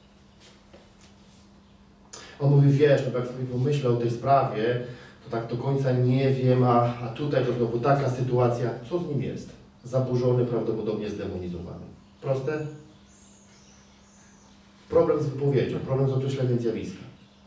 On mówi, wiesz, no jak sobie pomyślę o tej sprawie, to tak do końca nie wiem, a tutaj to znowu taka sytuacja. Co z nim jest? Zaburzony, prawdopodobnie zdemonizowany. Proste? Problem z wypowiedzią, problem z określeniem zjawiska.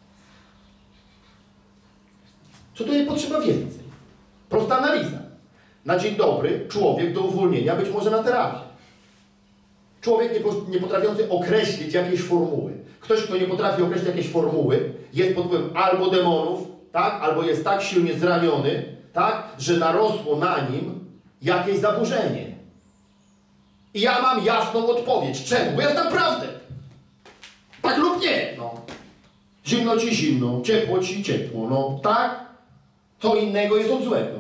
Co tutaj potrzeba więcej? Prosta analiza. Na dzień dobry człowiek do uwolnienia być może na terapię. Człowiek nie potrafiący określić jakiejś formuły. Ktoś, kto nie potrafi określić jakiejś formuły, jest pod wpływem albo demonów, tak, albo jest tak silnie zraniony, tak, że narosło na nim jakieś zaburzenie. I ja mam jasną odpowiedź. Czemu? Bo ja znam prawdę. Tak lub nie. No. Zimno ci zimno, ciepło ci ciepło. No tak? Co innego jest od złego.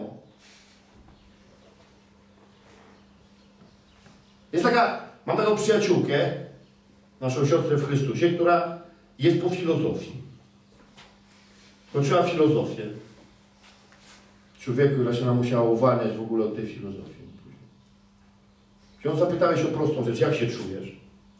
Mam taką przyjaciółkę, naszą siostrę w Chrystusie, która jest po filozofii. Kończyła filozofię. Człowieku, ile się nam musiała uwalniać w ogóle od tej filozofii. I on zapytałeś o prostą rzecz, jak się czujesz?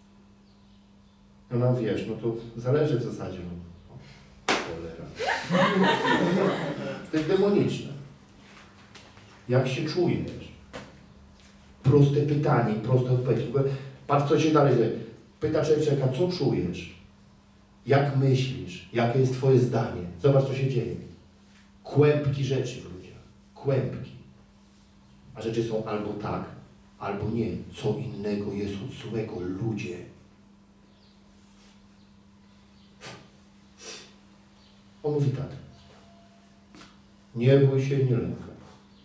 No wiesz, no to zależy w zasadzie. No. Cholera. To jest demoniczne. Jak się czujesz? Proste pytanie, proste odpowiedź. Patrz, co się dalej dzieje. Pyta człowieka, co czujesz? Jak myślisz? Jakie jest twoje zdanie? Zobacz, co się dzieje. Kłębki rzeczy w ludziach. Kłębki. A rzeczy są albo tak, albo nie. Co innego jest od złego. Ludzie. On mówi tak. Nie bój się, nie lękaj.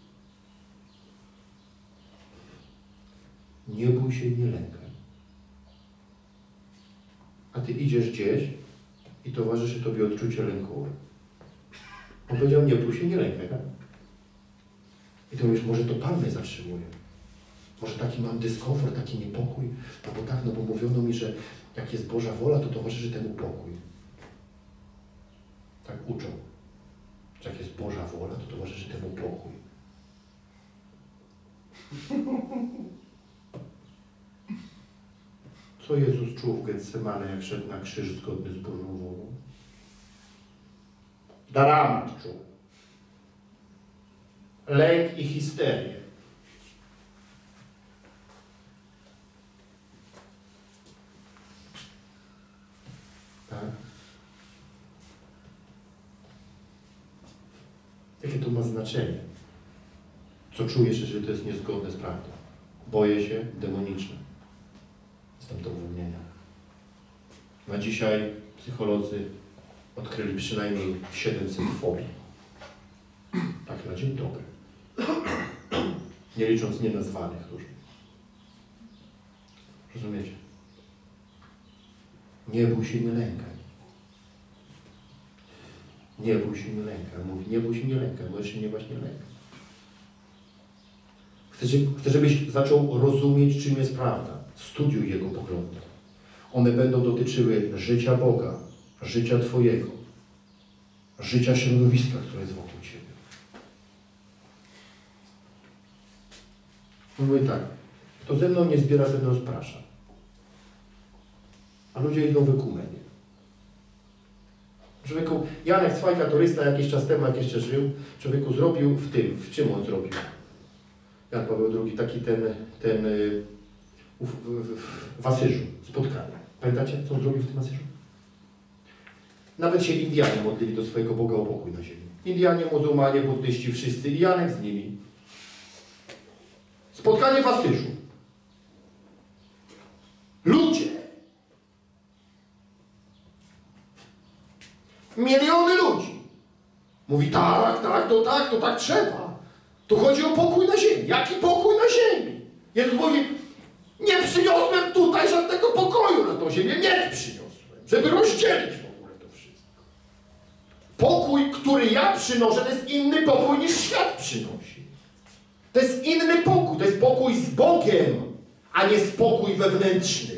Nie bój się, nie lękaj. A ty idziesz gdzieś i towarzyszy tobie odczucie lękowe. On powiedział, nie bój się, nie lękaj. Tak? I to mówisz, może to Pan mnie zatrzymuje. Może taki mam dyskomfort, taki niepokój. No bo tak, no bo mówiono mi, że jak jest Boża wola, to towarzyszy temu pokój. Tak uczą. Że jak jest Boża wola, to towarzyszy temu pokój. Co Jezus czuł w Getsemane, jak szedł na krzyż zgodny z Bożą wolą? Dramat czuł. Lęk i histerię. Tak? Jakie to ma znaczenie? Co czujesz, jeżeli to jest niezgodne z prawdą? Boję się, demoniczne. Jestem do uwolnienia. Na dzisiaj psycholodzy odkryli przynajmniej 700 fobii. Tak na dzień dobry. Nie licząc nienazwanych różnych. Rozumiecie? Nie bój się, nie lękaj. Nie bój się, nie lękaj. Mówi, nie bój się, nie lękaj. Możesz się nie bać, nie lękaj. Chcę, żebyś zaczął rozumieć, czym jest prawda. Studiuj Jego poglądy. One będą dotyczyły życia Boga, życia Twojego, życia środowiska, które jest wokół Ciebie. Mówi tak, kto ze mną nie zbiera, ten rozprasza. A ludzie idą wykumeni. Człowieku, Janek Cwajka, torysta jakiś czas temu, jak jeszcze żył, człowieku zrobił w czym on zrobił? Jan Paweł II, taki w Asyżu, spotkanie. Pamiętacie, co on zrobił w tym Asyżu? Nawet się Indianie modlili do swojego Boga o pokój na ziemi. Indianie, muzułmanie, buddyści, wszyscy i Janek z nimi. Spotkanie w Asyżu. Ludzie. Miliony ludzi. Mówi, to tak trzeba. Tu chodzi o pokój na ziemi. Jaki pokój na ziemi? Jezus mówi, nie przyniosłem tutaj żadnego pokoju na tą ziemię. Nie przyniosłem, żeby rozdzielić w ogóle to wszystko. Pokój, który ja przynoszę, to jest inny pokój niż świat przynosi. To jest inny pokój. To jest pokój z Bogiem, a nie spokój wewnętrzny.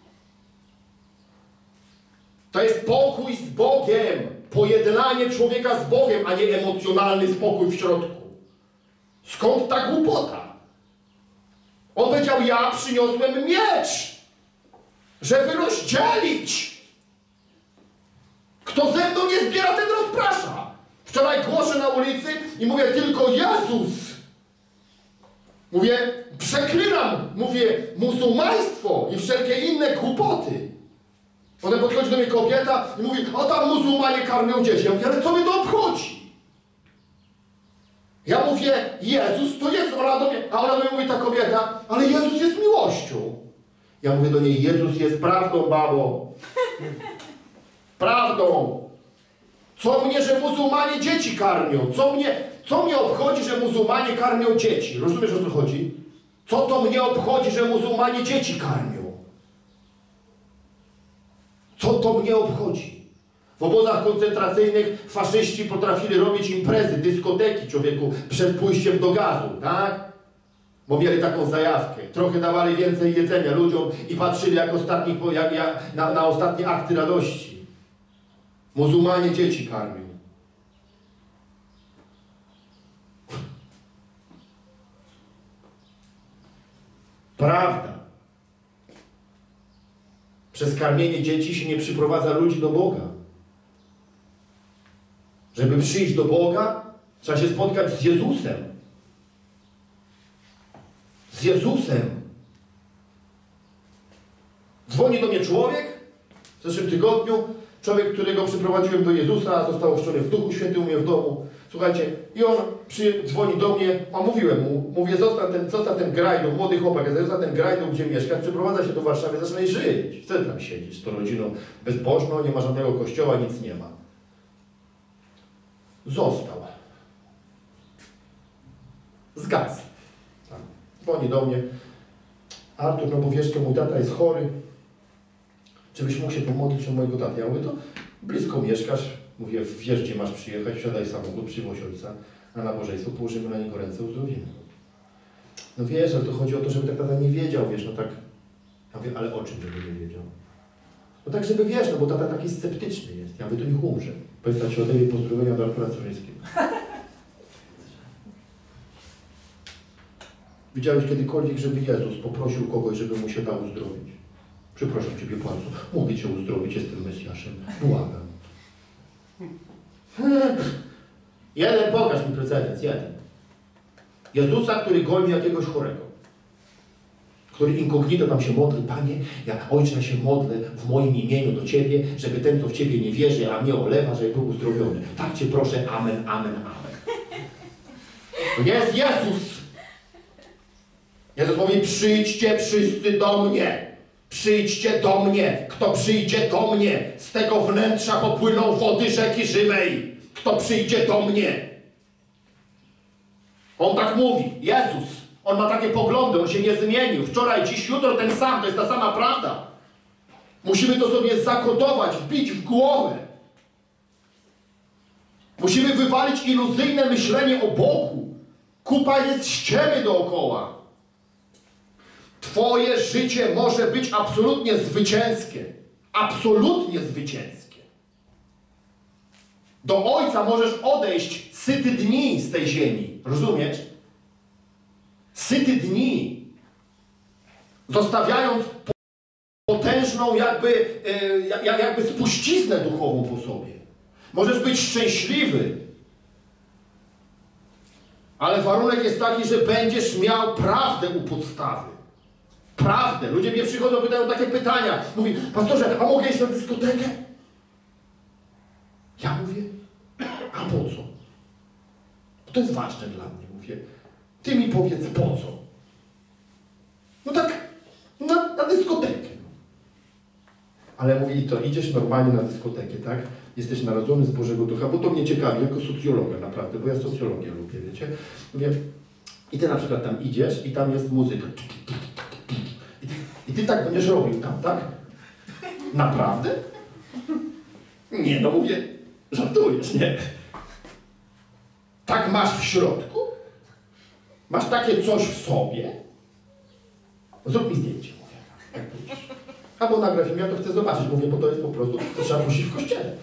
To jest pokój z Bogiem. Pojednanie człowieka z Bogiem, a nie emocjonalny spokój w środku. Skąd ta głupota? On powiedział, ja przyniosłem miecz, żeby rozdzielić. Kto ze mną nie zbiera, ten rozprasza. Wczoraj głoszę na ulicy i mówię tylko Jezus. Mówię, przeklinam, mówię muzułmaństwo i wszelkie inne głupoty. Potem podchodzi do mnie kobieta i mówi, o tam muzułmanie karmią dzieci. Ja mówię, ale co mnie to obchodzi? Ja mówię, Jezus to jest, a ona do mnie mówi, ta kobieta, ale Jezus jest miłością. Ja mówię do niej, Jezus jest prawdą, babo. Prawdą. Co mnie, że muzułmanie dzieci karmią? Co mnie obchodzi, że muzułmanie karmią dzieci? Rozumiesz, o co chodzi? Co to mnie obchodzi, że muzułmanie dzieci karmią? Co to mnie obchodzi? W obozach koncentracyjnych faszyści potrafili robić imprezy, dyskoteki, człowieku, przed pójściem do gazu, tak? Bo mieli taką zajawkę. Trochę dawali więcej jedzenia ludziom i patrzyli na ostatnie akty radości. Muzułmanie dzieci karmią. Prawda. Przez karmienie dzieci się nie przyprowadza ludzi do Boga. Żeby przyjść do Boga, trzeba się spotkać z Jezusem. Z Jezusem. Dzwoni do mnie człowiek w zeszłym tygodniu, człowiek, którego przyprowadziłem do Jezusa, został ochrzczony w Duchu Świętym u mnie w domu. Słuchajcie, i on dzwoni do mnie, a mówiłem mu, mówię, zostaw ten grajdą, młody chłopak, zostaw ten grajdą, gdzie mieszkasz, przyprowadza się do Warszawy, zaczynaj żyć. Chcę tam siedzieć z tą rodziną bezbożną, nie ma żadnego kościoła, nic nie ma. Został. Zgasł. Tak. Dzwoni do mnie. Artur, no bo wiesz co, mój tata jest chory. Czy byś mógł się pomodlić o mojego taty? Ja mówię, to blisko mieszkasz. Mówię, wiesz gdzie masz przyjechać, wsiadaj samochód, przywoź ojca na nabożeństwo, położymy na niego ręce, uzdrowimy. No wiesz, ale to chodzi o to, żeby tak tata nie wiedział, wiesz, no tak. Ja mówię, ale o czym żeby nie wiedział? No tak, żeby wiesz, no bo tata taki sceptyczny jest. Ja mówię, to niech umrze. Powiedz ci o tej pozdrowienia do Artura Cerzyńskiego. Widziałeś kiedykolwiek, żeby Jezus poprosił kogoś, żeby mu się dał uzdrowić? Przepraszam Ciebie bardzo, mogę Cię uzdrowić, jestem Mesjaszem. Błagam. Jeden, pokaż mi precedens, jeden. Jezusa, który goni jakiegoś chorego. Który inkognito tam się modli, Panie, Ojcze, ja się modlę w moim imieniu do Ciebie, żeby ten, co w Ciebie nie wierzy, a mnie olewa, żeby był uzdrowiony. Tak Cię proszę, amen, amen, amen. To nie jest Jezus. Jezus mówi, przyjdźcie wszyscy do mnie. Przyjdźcie do mnie. Kto przyjdzie do mnie, z tego wnętrza popłyną wody rzeki żywej. Kto przyjdzie do mnie. On tak mówi. Jezus. On ma takie poglądy. On się nie zmienił. Wczoraj, dziś, jutro ten sam. To jest ta sama prawda. Musimy to sobie zakodować, wbić w głowę. Musimy wywalić iluzyjne myślenie o Bogu. Kupa jest ściemy dookoła. Twoje życie może być absolutnie zwycięskie. Absolutnie zwycięskie. Do Ojca możesz odejść syty dni z tej ziemi. Rozumiesz? Syty dni. Zostawiając potężną jakby spuściznę duchową po sobie. Możesz być szczęśliwy. Ale warunek jest taki, że będziesz miał prawdę u podstawy. Prawdę. Ludzie mnie przychodzą, pytają takie pytania. Mówi, pastorze, a mogę iść na dyskotekę? Ja mówię, a po co? To jest ważne dla mnie. Mówię, ty mi powiedz po co? No tak, na dyskotekę. Ale mówi, to idziesz normalnie na dyskotekę, tak? Jesteś narodzony z Bożego Ducha, bo to mnie ciekawi, jako socjologa naprawdę, bo ja socjologię lubię, wiecie? Mówię, i ty na przykład tam idziesz i tam jest muzyka. I ty tak będziesz robił tam, tak? Naprawdę? Nie, no mówię, żartujesz, nie? Tak masz w środku? Masz takie coś w sobie? Zrób mi zdjęcie, mówię. Jak pójdziesz. Albo nagraj film, ja to chcę zobaczyć, mówię, bo to jest po prostu, to trzeba puścić w kościele.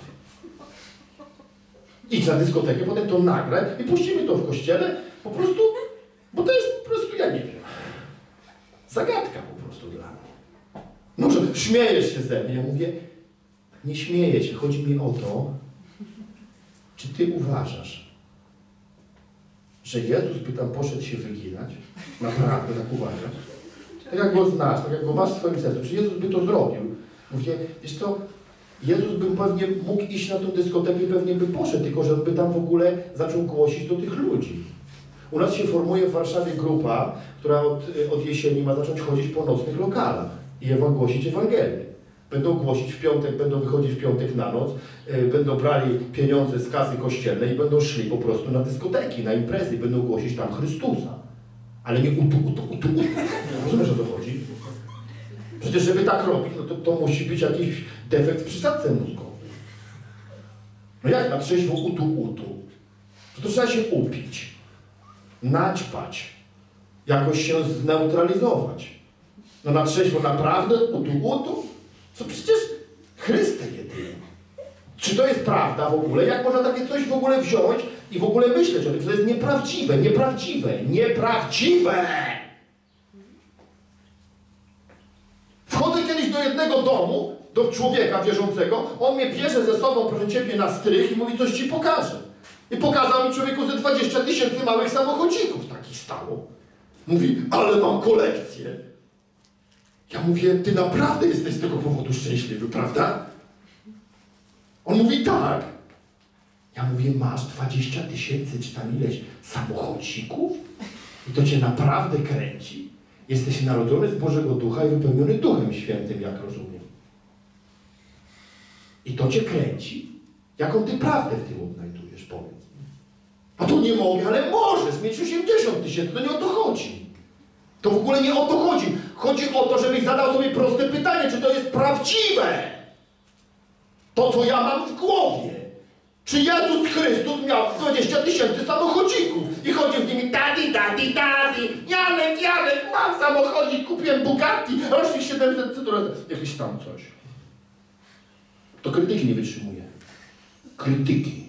Idź na dyskotekę, potem to nagraj i puścimy to w kościele, po prostu, bo to jest po prostu, ja nie wiem, zagadka po prostu dla mnie. No, że śmiejesz się ze mnie, ja mówię, nie śmieję się, chodzi mi o to, czy ty uważasz, że Jezus by tam poszedł się wyginać? Naprawdę tak uważasz? Tak jak go znasz, tak jak go masz w swoim sercu, czy Jezus by to zrobił? Mówię, wiesz co, Jezus by pewnie mógł iść na tą dyskotekę i pewnie by poszedł, tylko że by tam w ogóle zaczął głosić do tych ludzi. U nas się formuje w Warszawie grupa, która od jesieni ma zacząć chodzić po nocnych lokalach i głosić Ewangelię. Będą głosić w piątek, będą wychodzić w piątek na noc, będą brali pieniądze z kasy kościelnej i będą szli po prostu na dyskoteki, na imprezy i będą głosić tam Chrystusa. Ale nie utu. Rozumiesz, o co chodzi? Przecież żeby tak robić, no to musi być jakiś defekt w przysadce mózgowej. No jak na trzeźwo utu? To trzeba się upić, naćpać, jakoś się zneutralizować. No na trzeźwo naprawdę utu? Co przecież Chryste jedyny. Czy to jest prawda w ogóle? Jak można takie coś w ogóle wziąć i w ogóle myśleć o tym, że to jest nieprawdziwe! Wchodzę kiedyś do jednego domu, do człowieka wierzącego, on mnie bierze ze sobą, proszę Ciebie, na strych i mówi, coś Ci pokażę. I pokazał mi człowieku ze 20 000 małych samochodzików takich stało. Mówi, ale mam kolekcję. Ja mówię, Ty naprawdę jesteś z tego powodu szczęśliwy, prawda? On mówi, tak. Ja mówię, masz 20 000 czy tam ileś samochodzików? I to Cię naprawdę kręci? Jesteś narodzony z Bożego Ducha i wypełniony Duchem Świętym, jak rozumiem. I to Cię kręci? Jaką Ty prawdę w tym odnajdujesz, powiedz mi. A to nie mogę, ale możesz mieć 80 000, to nie o to chodzi. To w ogóle nie o to chodzi. Chodzi o to, żebyś zadał sobie proste pytanie, czy to jest prawdziwe. To, co ja mam w głowie. Czy Jezus Chrystus miał 20 000 samochodzików i chodził z nimi daddy, Janek, mam samochodzik, kupiłem Bugatti, rocznie 700 jakieś tam coś. To krytyki nie wytrzymuje. Krytyki.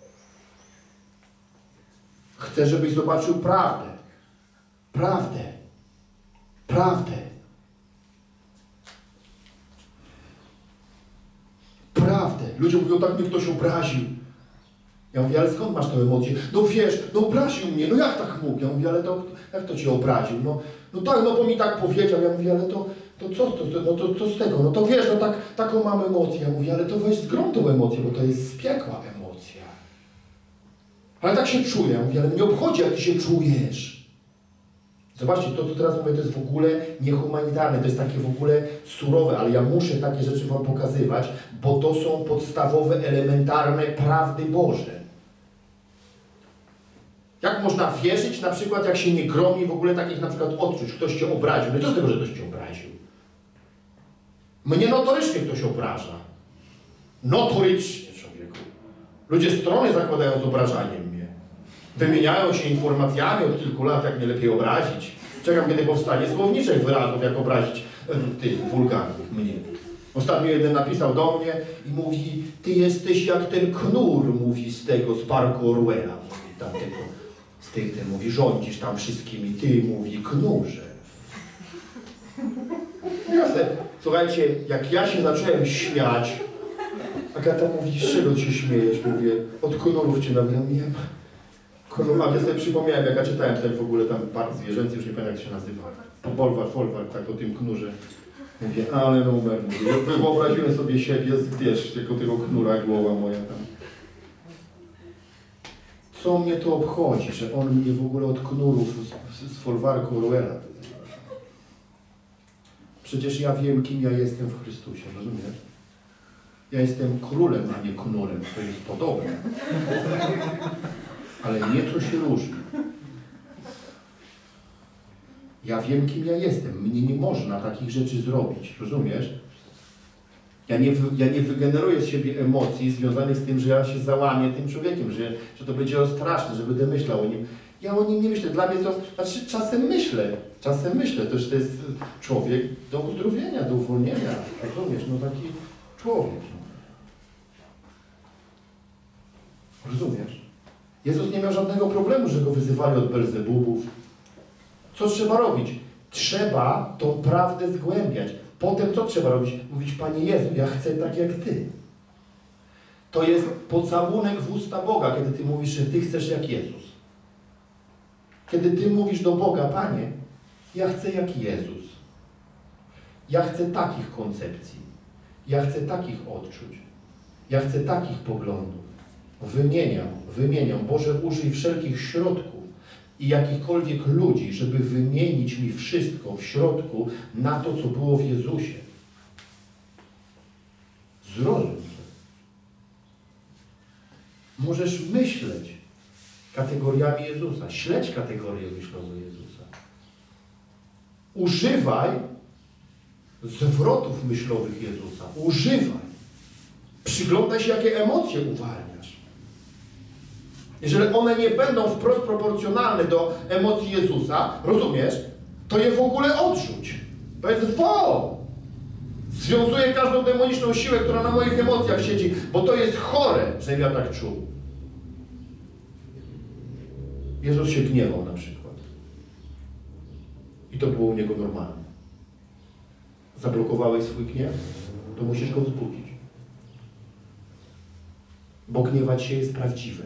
Chcę, żebyś zobaczył prawdę. Prawdę. Ludzie mówią, tak mnie ktoś obraził. Ja mówię, ale skąd masz tę emocję? No wiesz, no obraził mnie, no jak tak mógł? Ja mówię, ale to, jak to cię obraził? No tak, no bo mi tak powiedział. Ja mówię, ale to co z tego? No to wiesz, no taką mam emocję. Ja mówię, ale to weź zgrom tą emocję, bo to jest z piekła emocja. Ale tak się czuję. Ja mówię, ale mnie obchodzi, jak ty się czujesz. Zobaczcie, to co teraz mówię, to jest w ogóle niehumanitarne, to jest takie w ogóle surowe, ale ja muszę takie rzeczy wam pokazywać, bo to są podstawowe, elementarne prawdy Boże. Jak można wierzyć, na przykład, jak się nie gromi w ogóle takich na przykład odczuć, ktoś cię obraził. No co z tego, że ktoś cię obraził? Mnie notorycznie ktoś obraża. Notorycznie, człowieku. Ludzie strony zakładają z obrażaniem mnie. Wymieniają się informacjami od kilku lat, jak mnie lepiej obrazić. Czekam, kiedy powstanie słowniczek wyrazów, jak obrazić tych wulgarnych mnie. Ostatnio jeden napisał do mnie i mówi, ty jesteś jak ten knur, mówi z parku Orwella, mówi tamtego, ty mówi, rządzisz tam wszystkimi, ty mówi, knurze. Słuchajcie, jak ja się zacząłem śmiać, Agata mówi, z czego się śmiejesz? Mówię, od knurów cię nawijam. A ja sobie przypomniałem, jak ja czytałem ten w ogóle tam park zwierzęcy, już nie pamiętam jak się nazywa. Folwark, tak o tym knurze. Mówię, ale numer, mówię, wyobraziłem sobie siebie, wiesz, jako tego knura, głowa moja tam. Co mnie to obchodzi, że on mnie w ogóle od knurów z folwarku Orwella. Przecież ja wiem, kim ja jestem w Chrystusie, rozumiesz? Ja jestem królem, a nie knurem, to jest podobne. Ale nieco się różni. Ja wiem, kim ja jestem. Mnie nie można takich rzeczy zrobić, rozumiesz? Ja nie wygeneruję z siebie emocji związanych z tym, że ja się załamię tym człowiekiem, że to będzie straszne, że będę myślał o nim. Ja o nim nie myślę. Dla mnie to, znaczy czasem myślę, to jest człowiek do uzdrowienia, do uwolnienia, rozumiesz? No taki człowiek. Rozumiesz? Jezus nie miał żadnego problemu, że go wyzywali od Belzebubów. Co trzeba robić? Trzeba tą prawdę zgłębiać. Potem co trzeba robić? Mówić, Panie Jezu, ja chcę tak jak Ty. To jest pocałunek w usta Boga, kiedy Ty mówisz, że Ty chcesz jak Jezus. Kiedy Ty mówisz do Boga, Panie, ja chcę jak Jezus. Ja chcę takich koncepcji. Ja chcę takich odczuć. Ja chcę takich poglądów. Wymieniam. Boże, użyj wszelkich środków i jakichkolwiek ludzi, żeby wymienić mi wszystko w środku na to, co było w Jezusie. Zrozum to. Możesz myśleć kategoriami Jezusa. Śledź kategorie myślowe Jezusa. używaj zwrotów myślowych Jezusa. Używaj. Przyglądaj się, jakie emocje uwalniasz. Jeżeli one nie będą wprost proporcjonalne do emocji Jezusa, rozumiesz, to je w ogóle odrzuć. To jest wo! Związuję każdą demoniczną siłę, która na moich emocjach siedzi, bo to jest chore, żebym ja tak czuł. Jezus się gniewał na przykład. I to było u Niego normalne. Zablokowałeś swój gniew, to musisz go wzbudzić. Bo gniewać się jest prawdziwe.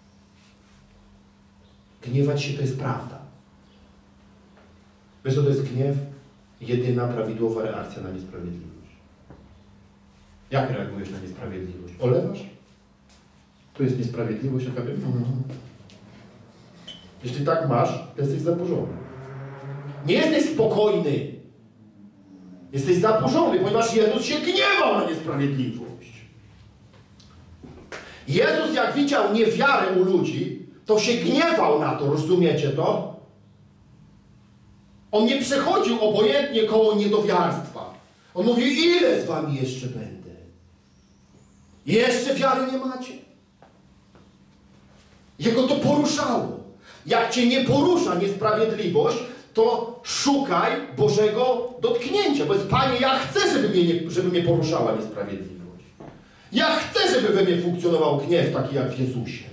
Gniewać się to jest prawda. Wiesz, co to jest gniew? Jedyna prawidłowa reakcja na niesprawiedliwość. Jak reagujesz na niesprawiedliwość? Olewasz? Tu jest niesprawiedliwość, jaka wiem. Jeśli tak masz, to jesteś zaburzony. Nie jesteś spokojny. Jesteś zaburzony, ponieważ Jezus się gniewał na niesprawiedliwość. Jezus, jak widział niewiarę u ludzi, to się gniewał na to, rozumiecie to? On nie przechodził obojętnie koło niedowiarstwa. On mówi, ile z wami jeszcze będę? Jeszcze wiary nie macie? Jego to poruszało. Jak cię nie porusza niesprawiedliwość, to szukaj Bożego dotknięcia. Powiedz, Panie, ja chcę, żeby mnie poruszała niesprawiedliwość. Ja chcę, żeby we mnie funkcjonował gniew taki jak w Jezusie.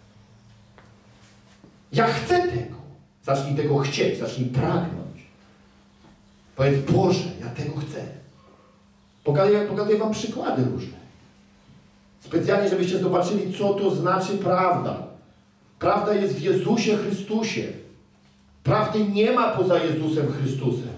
Ja chcę tego. Zacznij tego chcieć, zacznij pragnąć. Powiedz, Boże, ja tego chcę. Pokazuję wam przykłady różne. Specjalnie, żebyście zobaczyli, co to znaczy prawda. Prawda jest w Jezusie Chrystusie. Prawdy nie ma poza Jezusem Chrystusem.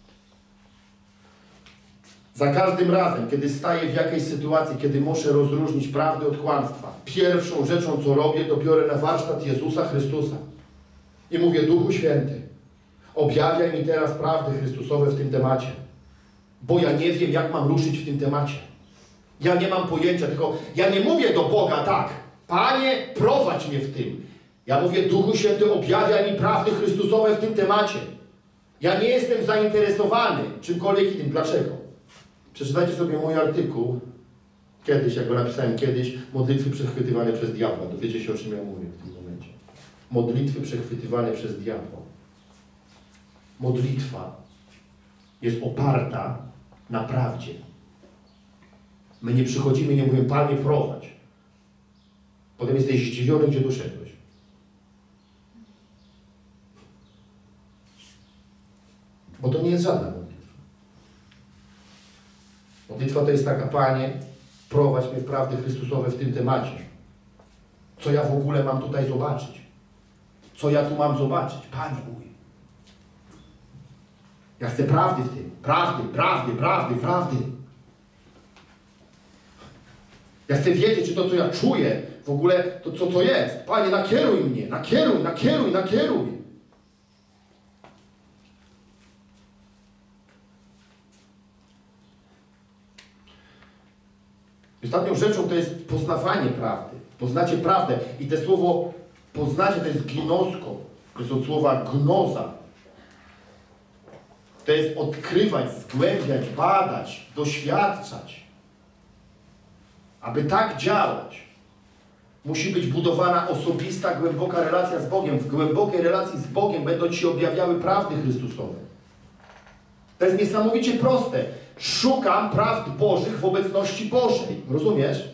Za każdym razem, kiedy staję w jakiejś sytuacji, kiedy muszę rozróżnić prawdę od kłamstwa, pierwszą rzeczą, co robię, to biorę na warsztat Jezusa Chrystusa. I mówię, Duchu Święty, objawiaj mi teraz prawdy Chrystusowe w tym temacie. Bo ja nie wiem, jak mam ruszyć w tym temacie. Ja nie mam pojęcia, tylko ja nie mówię do Boga tak, Panie, prowadź mnie w tym. Ja mówię, Duchu Święty, objawiaj mi prawdy Chrystusowe w tym temacie. Ja nie jestem zainteresowany czymkolwiek innym. Dlaczego? Przeczytajcie sobie mój artykuł, kiedyś, jak go napisałem kiedyś, modlitwy przechwytywane przez diabła. Dowiecie się, o czym ja mówię w tym momencie. Modlitwy przechwytywane przez diabła. Modlitwa jest oparta na prawdzie. My nie przychodzimy i nie mówimy, Panie, prowadź. Potem jesteś zdziwiony, gdzie doszedłeś. Bo to nie jest żadna modlitwa. Modlitwa to jest taka, Panie, prowadź mnie w prawdy Chrystusowe w tym temacie. Co ja w ogóle mam tutaj zobaczyć? Co ja tu mam zobaczyć? Panie mój. Ja chcę prawdy w tym. Prawdy. Ja chcę wiedzieć, czy to, co ja czuję, w ogóle to, co to jest. Panie, nakieruj mnie. Nakieruj. Ostatnią rzeczą to jest poznawanie prawdy. Poznacie prawdę. I to słowo poznacie to jest gnosko. To jest od słowa gnoza. To jest odkrywać, zgłębiać, badać, doświadczać. Aby tak działać, musi być budowana osobista, głęboka relacja z Bogiem. W głębokiej relacji z Bogiem będą Ci objawiały prawdy Chrystusowe. To jest niesamowicie proste. Szukam prawd Bożych w obecności Bożej. Rozumiesz?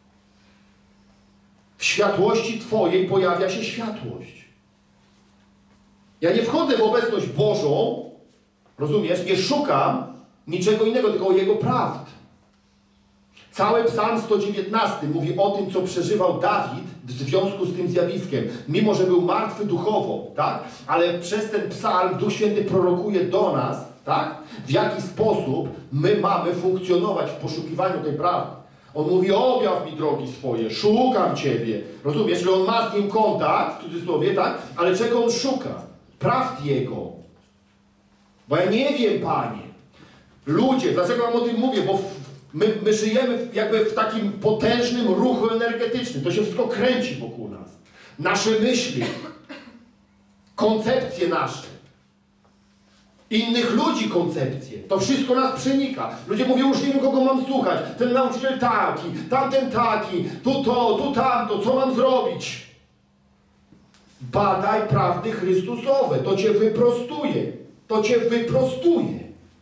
W światłości Twojej pojawia się światłość. Ja nie wchodzę w obecność Bożą, rozumiesz? Nie szukam niczego innego, tylko Jego prawd. Cały Psalm 119 mówi o tym, co przeżywał Dawid w związku z tym zjawiskiem. Mimo, że był martwy duchowo, tak? Ale przez ten psalm Duch Święty prorokuje do nas, tak? W jaki sposób my mamy funkcjonować w poszukiwaniu tej prawdy. On mówi, objaw mi drogi swoje, szukam Ciebie. Rozumiesz, że on ma z nim kontakt, w cudzysłowie, tak? Ale czego on szuka? Prawd Jego. Bo ja nie wiem, Panie. Ludzie, dlaczego Wam o tym mówię? Bo my żyjemy jakby w takim potężnym ruchu energetycznym. To się wszystko kręci wokół nas. Nasze myśli, koncepcje nasze. innych ludzi koncepcje. To wszystko nas przenika. Ludzie mówią, już nie wiem, kogo mam słuchać. Ten nauczyciel taki, tamten taki, tu to, tu tamto, co mam zrobić? Badaj prawdy Chrystusowe. To cię wyprostuje. To cię wyprostuje.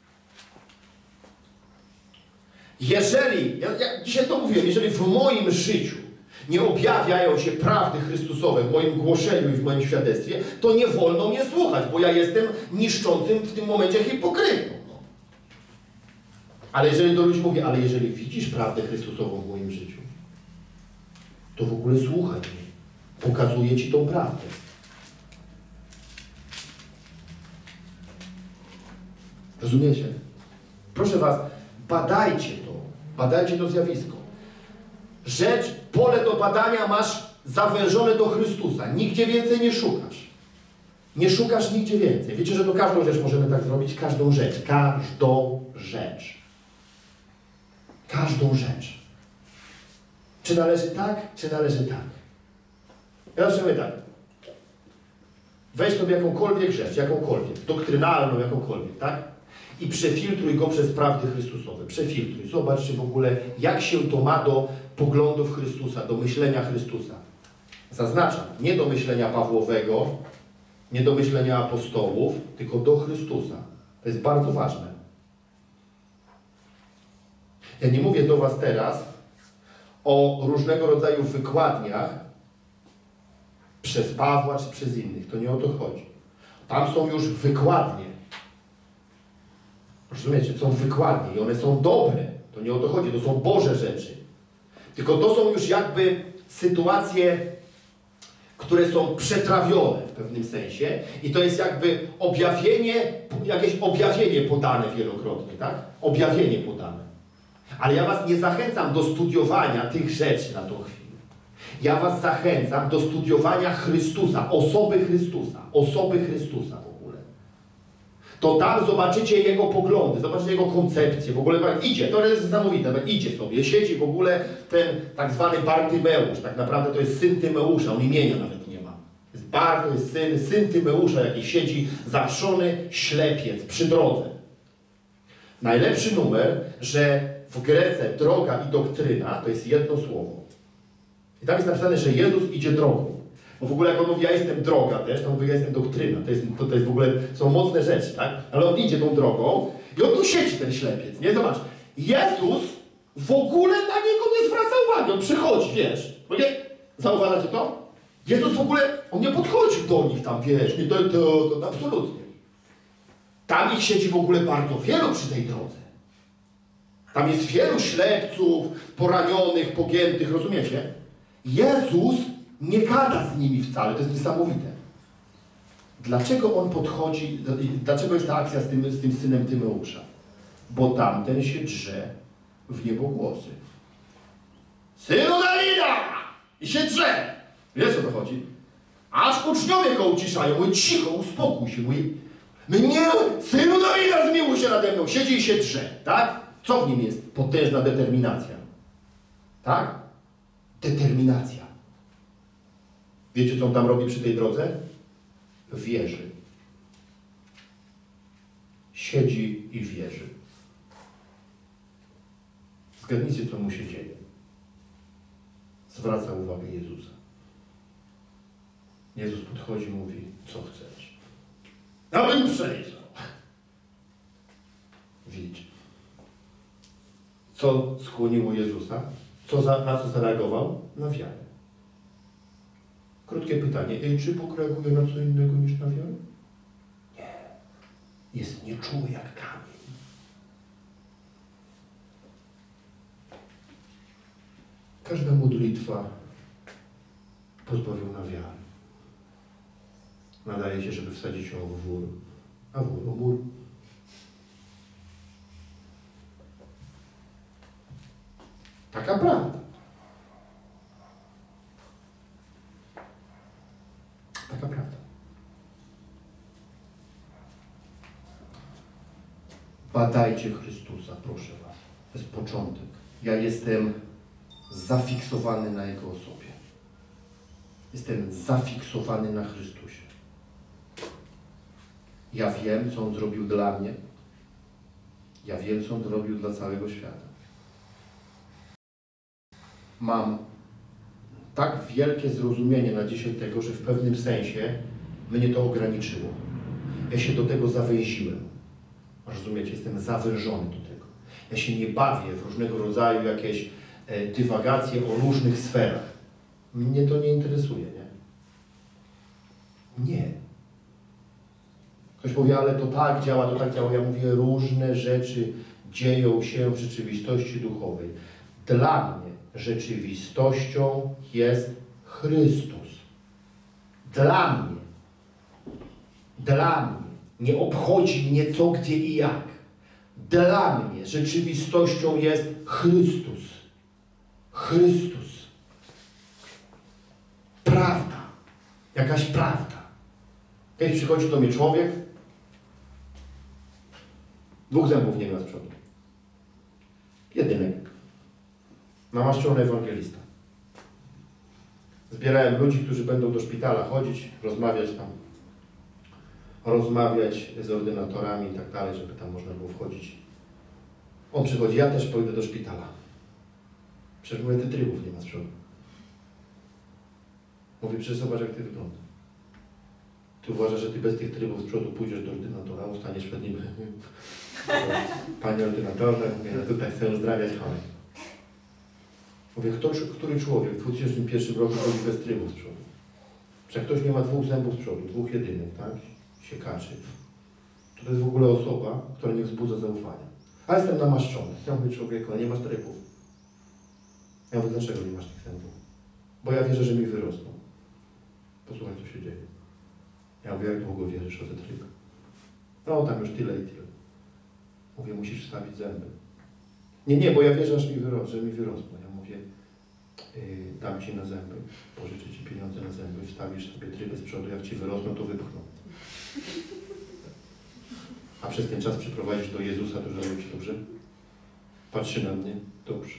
Jeżeli, ja dzisiaj to mówiłem, jeżeli w moim życiu nie objawiają się prawdy Chrystusowe w moim głoszeniu i w moim świadectwie, to nie wolno mnie słuchać, bo ja jestem niszczącym w tym momencie hipokrytą. No. Ale jeżeli do ludzi mówię, ale jeżeli widzisz prawdę Chrystusową w moim życiu, to w ogóle słuchaj mnie. Pokazuję ci tą prawdę. Rozumiecie? Proszę was, badajcie to zjawisko. Pole do badania masz zawężone do Chrystusa. Nigdzie więcej nie szukasz. Nie szukasz nigdzie więcej. Wiecie, że to każdą rzecz możemy tak zrobić? Każdą rzecz. Każdą rzecz. Każdą rzecz. Czy należy tak, czy należy tak? Ja zawsze mówię tak. Weź sobie jakąkolwiek rzecz, doktrynalną, jakąkolwiek, tak? I przefiltruj go przez prawdy Chrystusowe. Przefiltruj. Zobacz, czy w ogóle, jak się to ma do poglądów Chrystusa, do myślenia Chrystusa. Zaznaczam, nie do myślenia Pawłowego, nie do myślenia apostołów, tylko do Chrystusa. To jest bardzo ważne. Ja nie mówię do was teraz o różnego rodzaju wykładniach przez Pawła czy przez innych. To nie o to chodzi. Tam są już wykładnie. Rozumiecie? Są wykładnie i one są dobre. To nie o to chodzi. To są Boże rzeczy. Tylko to są już jakby sytuacje, które są przetrawione w pewnym sensie i to jest jakby objawienie, jakieś objawienie podane wielokrotnie, tak? Objawienie podane. Ale ja was nie zachęcam do studiowania tych rzeczy na tą chwilę. Ja was zachęcam do studiowania Chrystusa, osoby Chrystusa w ogóle. To tam zobaczycie Jego poglądy, zobaczycie Jego koncepcję, w ogóle idzie, to jest niesamowite, idzie sobie, siedzi w ogóle ten tak zwany Bartymeusz, tak naprawdę to jest syn Tymeusza, on imienia nawet nie ma. To jest syn Tymeusza, jaki siedzi zawszony ślepiec przy drodze. Najlepszy numer, że w Grece droga i doktryna to jest jedno słowo. I tam jest napisane, że Jezus idzie drogą. Bo w ogóle jak on mówi, ja jestem droga też, to mówi, ja jestem doktryna. To jest w ogóle, są mocne rzeczy, tak? Ale on idzie tą drogą i on tu siedzi, ten ślepiec, nie? Zobacz, Jezus w ogóle na niego nie zwraca uwagi, on przychodzi, wiesz. Zauważacie to? Jezus w ogóle, on nie podchodził do nich tam, wiesz, nie, to absolutnie. Tam ich siedzi w ogóle bardzo wielu przy tej drodze. Tam jest wielu ślepców, poranionych, pogiętych, rozumiecie? Jezus nie gada z nimi wcale, to jest niesamowite. Dlaczego on podchodzi, dlaczego jest ta akcja z tym synem Tymeusza? Bo tamten się drze w niebogłosy. Synu Dawida! I się drze! Wiesz, o co chodzi? Aż uczniowie go uciszają. Mówi, cicho, uspokój się. Mówi, synu Dawida, zmiłuj się nade mną. Siedzi i się drze, tak? Co w nim jest? Potężna determinacja. Tak? Determinacja. Wiecie, co on tam robi przy tej drodze? Wierzy. Siedzi i wierzy. Zgadnijcie, co mu się dzieje. Zwraca uwagę Jezusa. Jezus podchodzi i mówi, co chcesz? Abym przejrzał. Widzicie. Co skłoniło Jezusa? Na co zareagował? Na wiarę. Krótkie pytanie. Czy Bóg reaguje na co innego niż na wiarę? Nie. Jest nieczuły jak kamień. Każda modlitwa pozbawiona wiary. Nadaje się, żeby wsadzić ją w wór, a wór o mur. Taka prawda. Taka prawda. Badajcie Chrystusa, proszę was. To jest początek. Ja jestem zafiksowany na Jego osobie. Jestem zafiksowany na Chrystusie. Ja wiem, co On zrobił dla mnie. Ja wiem, co On zrobił dla całego świata. Mam tak wielkie zrozumienie na dzisiaj tego, że w pewnym sensie mnie to ograniczyło. Ja się do tego zawęziłem. Rozumiecie? Jestem zawężony do tego. Ja się nie bawię w różnego rodzaju jakieś dywagacje o różnych sferach. Mnie to nie interesuje, nie? Nie. Ktoś powie, ale to tak działa, to tak działa. Ja mówię, różne rzeczy dzieją się w rzeczywistości duchowej. Dla mnie rzeczywistością jest Chrystus. Dla mnie. Dla mnie. Nie obchodzi mnie co, gdzie i jak. Dla mnie rzeczywistością jest Chrystus. Chrystus. Prawda. Jakaś prawda. Kiedyś przychodzi do mnie człowiek, 2 zębów nie ma z przodu. Jedynek. Namaszczony ewangelista. Zbierałem ludzi, którzy będą do szpitala chodzić, rozmawiać tam, rozmawiać z ordynatorami i tak dalej, żeby tam można było wchodzić. On przychodzi, ja też pójdę do szpitala. Przecież mówię, ty trybów nie ma z przodu. Mówię, przecież zobacz, jak ty wygląda. Ty uważasz, że ty bez tych trybów z przodu pójdziesz do ordynatora, ustaniesz przed nim. Panie ordynatorze, mówię, ja tutaj chcę uzdrawiać chorych. Mówię, który człowiek w 2001 roku chodzi bez trybów z przodu? Że ktoś nie ma 2 zębów z przodu, 2 jedynych, tak? Siekaczy. To jest w ogóle osoba, która nie wzbudza zaufania. A jestem namaszczony. Ja mówię, człowieku, nie masz trybów. Ja mówię, dlaczego nie masz tych zębów? Bo ja wierzę, że mi wyrosną. Posłuchaj, co się dzieje. Ja mówię, jak długo wierzysz o te tryby? No, tam już tyle i tyle. Mówię, musisz wstawić zęby. Nie, bo ja wierzę, że mi wyrosną. Ja mówię, dam ci na zęby, pożyczę ci pieniądze na zęby, wstawisz sobie tryby z przodu, jak ci wyrosną, to wypchną. A przez ten czas przyprowadzisz do Jezusa, to zrobisz dobrze? Patrzy na mnie, dobrze.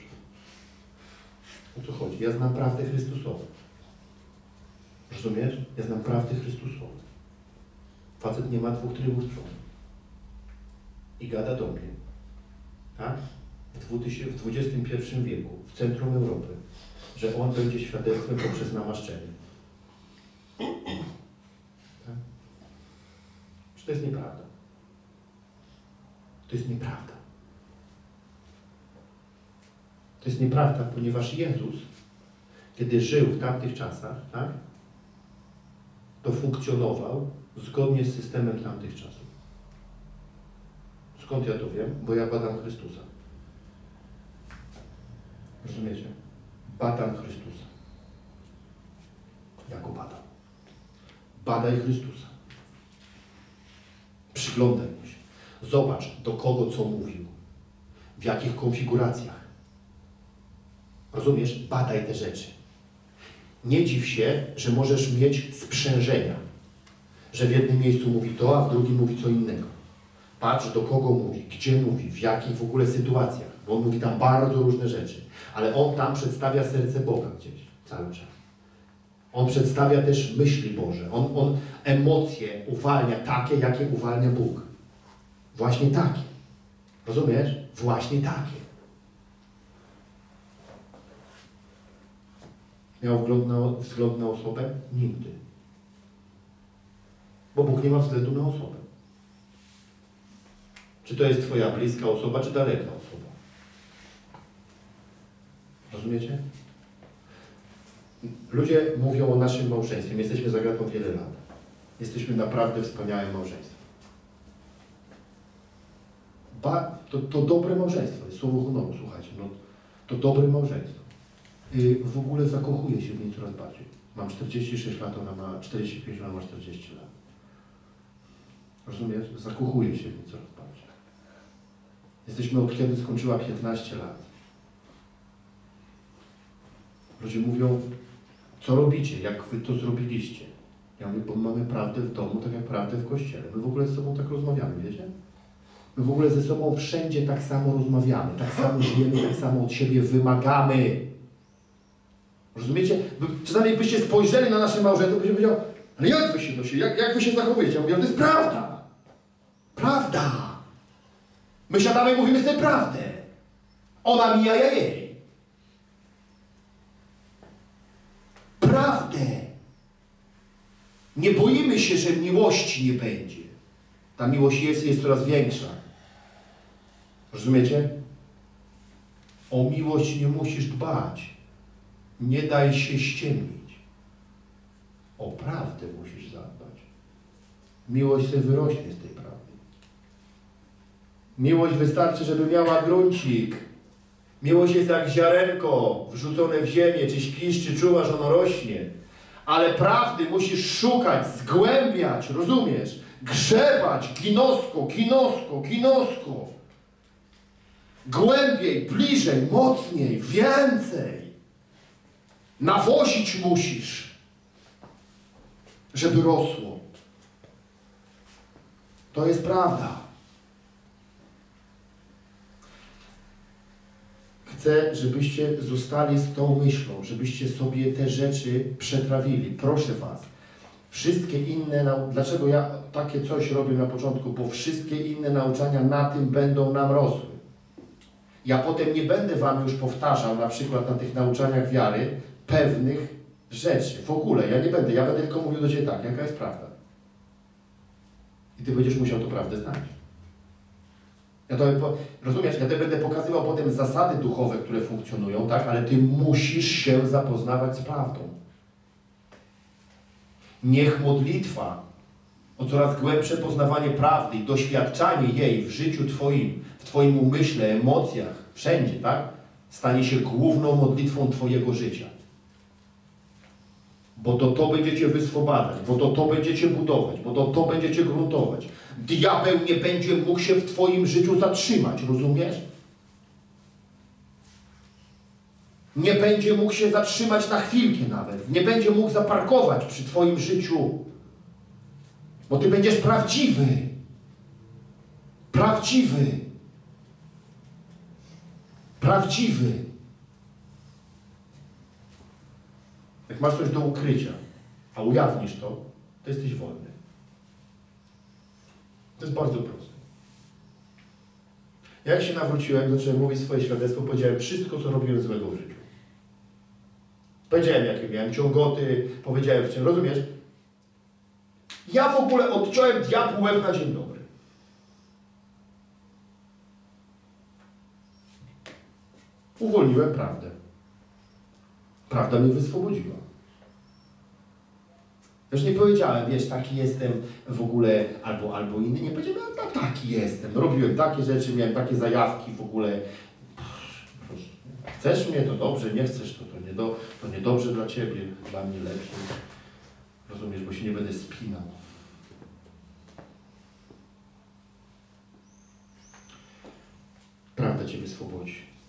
O co chodzi? Ja znam prawdę Chrystusową. Rozumiesz? Ja znam prawdę Chrystusową. Facet nie ma 2 trybów z przodu. I gada do mnie. Tak? W XXI wieku, w centrum Europy, że on będzie świadectwem poprzez namaszczenie. Tak? Czy to jest nieprawda? To jest nieprawda. To jest nieprawda, ponieważ Jezus, kiedy żył w tamtych czasach, tak, to funkcjonował zgodnie z systemem tamtych czasów. Skąd ja to wiem? Bo ja badam Chrystusa. Rozumiecie? Badam Chrystusa. Ja go badam. Badaj Chrystusa. Przyglądaj mu się. Zobacz, do kogo co mówił. W jakich konfiguracjach. Rozumiesz? Badaj te rzeczy. Nie dziw się, że możesz mieć sprzężenia. Że w jednym miejscu mówi to, a w drugim mówi co innego. Patrz, do kogo mówi, gdzie mówi, w jakich w ogóle sytuacjach. Bo on mówi tam bardzo różne rzeczy. Ale on tam przedstawia serce Boga gdzieś cały czas. On przedstawia też myśli Boże. On emocje uwalnia takie, jakie uwalnia Bóg. Właśnie takie. Rozumiesz? Właśnie takie. Miał wzgląd na osobę? Nigdy. Bo Bóg nie ma względu na osobę. Czy to jest twoja bliska osoba, czy daleka osoba? Rozumiecie? Ludzie mówią o naszym małżeństwie. My jesteśmy za gratą wiele lat. Jesteśmy naprawdę wspaniałym małżeństwem. To dobre małżeństwo, jest słowo honoru, słuchajcie. No, to dobre małżeństwo. W ogóle zakochuję się w niej coraz bardziej. Mam 46 lat, ona ma 45, ona ma 40 lat. Rozumiesz? Zakochuję się w niej coraz bardziej. Jesteśmy od kiedy skończyła 15 lat. Ludzie mówią, co robicie, jak wy to zrobiliście? Ja mówię, bo mamy prawdę w domu, tak jak prawdę w kościele. My w ogóle z sobą tak rozmawiamy, wiecie? My w ogóle ze sobą wszędzie tak samo rozmawiamy, tak samo żyjemy, tak samo od siebie wymagamy. Rozumiecie? Czasami byście spojrzeli na nasze małżeństwo, byście powiedział, ale jak wy się zachowujecie? Ja mówię, to jest prawda. Prawda. My siadamy i mówimy sobie prawdę. Ona mi, ja jej. Prawdę. Nie boimy się, że miłości nie będzie. Ta miłość jest coraz większa. Rozumiecie? O miłość nie musisz dbać. Nie daj się ściemnić. O prawdę musisz zadbać. Miłość sobie wyrośnie z tej prawdy. Miłość wystarczy, żeby miała gruncik. Miłość jest jak ziarenko wrzucone w ziemię. Czy śpisz, czy czuwasz, ono rośnie. Ale prawdy musisz szukać, zgłębiać, rozumiesz? Grzebać, ginosko, ginosko, ginosko. Głębiej, bliżej, mocniej, więcej. Nawozić musisz, żeby rosło. To jest prawda. Chcę, żebyście zostali z tą myślą, żebyście sobie te rzeczy przetrawili. Proszę Was. Wszystkie inne, dlaczego ja takie coś robię na początku? Bo wszystkie inne nauczania na tym będą nam rosły. Ja potem nie będę Wam już powtarzał, na przykład na tych nauczaniach wiary, pewnych rzeczy. W ogóle, ja nie będę. Ja będę tylko mówił do Ciebie tak, jaka jest prawda. I Ty będziesz musiał tę prawdę znać. Rozumiesz, ja Ty będę pokazywał potem zasady duchowe, które funkcjonują, tak? Ale Ty musisz się zapoznawać z prawdą. Niech modlitwa o coraz głębsze poznawanie prawdy i doświadczanie jej w życiu Twoim, w Twoim umyśle, emocjach, wszędzie, tak? Stanie się główną modlitwą Twojego życia. Bo to będzie Cię wyswobadzać, bo to będzie Cię budować, bo to będzie Cię gruntować. Diabeł nie będzie mógł się w Twoim życiu zatrzymać, rozumiesz? Nie będzie mógł się zatrzymać na chwilkę nawet. Nie będzie mógł zaparkować przy Twoim życiu. Bo Ty będziesz prawdziwy. Prawdziwy. Prawdziwy. Jak masz coś do ukrycia, a ujawnisz to, to jesteś wolny. To jest bardzo proste. Jak się nawróciłem, zacząłem mówić swoje świadectwo, powiedziałem wszystko, co robiłem złego w życiu. Powiedziałem, jakie miałem ciągoty, powiedziałem, w czym, rozumiesz? Ja w ogóle odciąłem diabłu łeb na dzień dobry. Uwolniłem prawdę. Prawda mnie wyswobodziła. Już nie powiedziałem, wiesz, taki jestem w ogóle, albo inny. Nie powiedziałem, no taki jestem. Robiłem takie rzeczy, miałem takie zajawki w ogóle. Chcesz mnie, to dobrze, nie chcesz, to niedobrze dla Ciebie, dla mnie lepsze. Rozumiesz, bo się nie będę spinał. Prawda Cię wyswobodzi.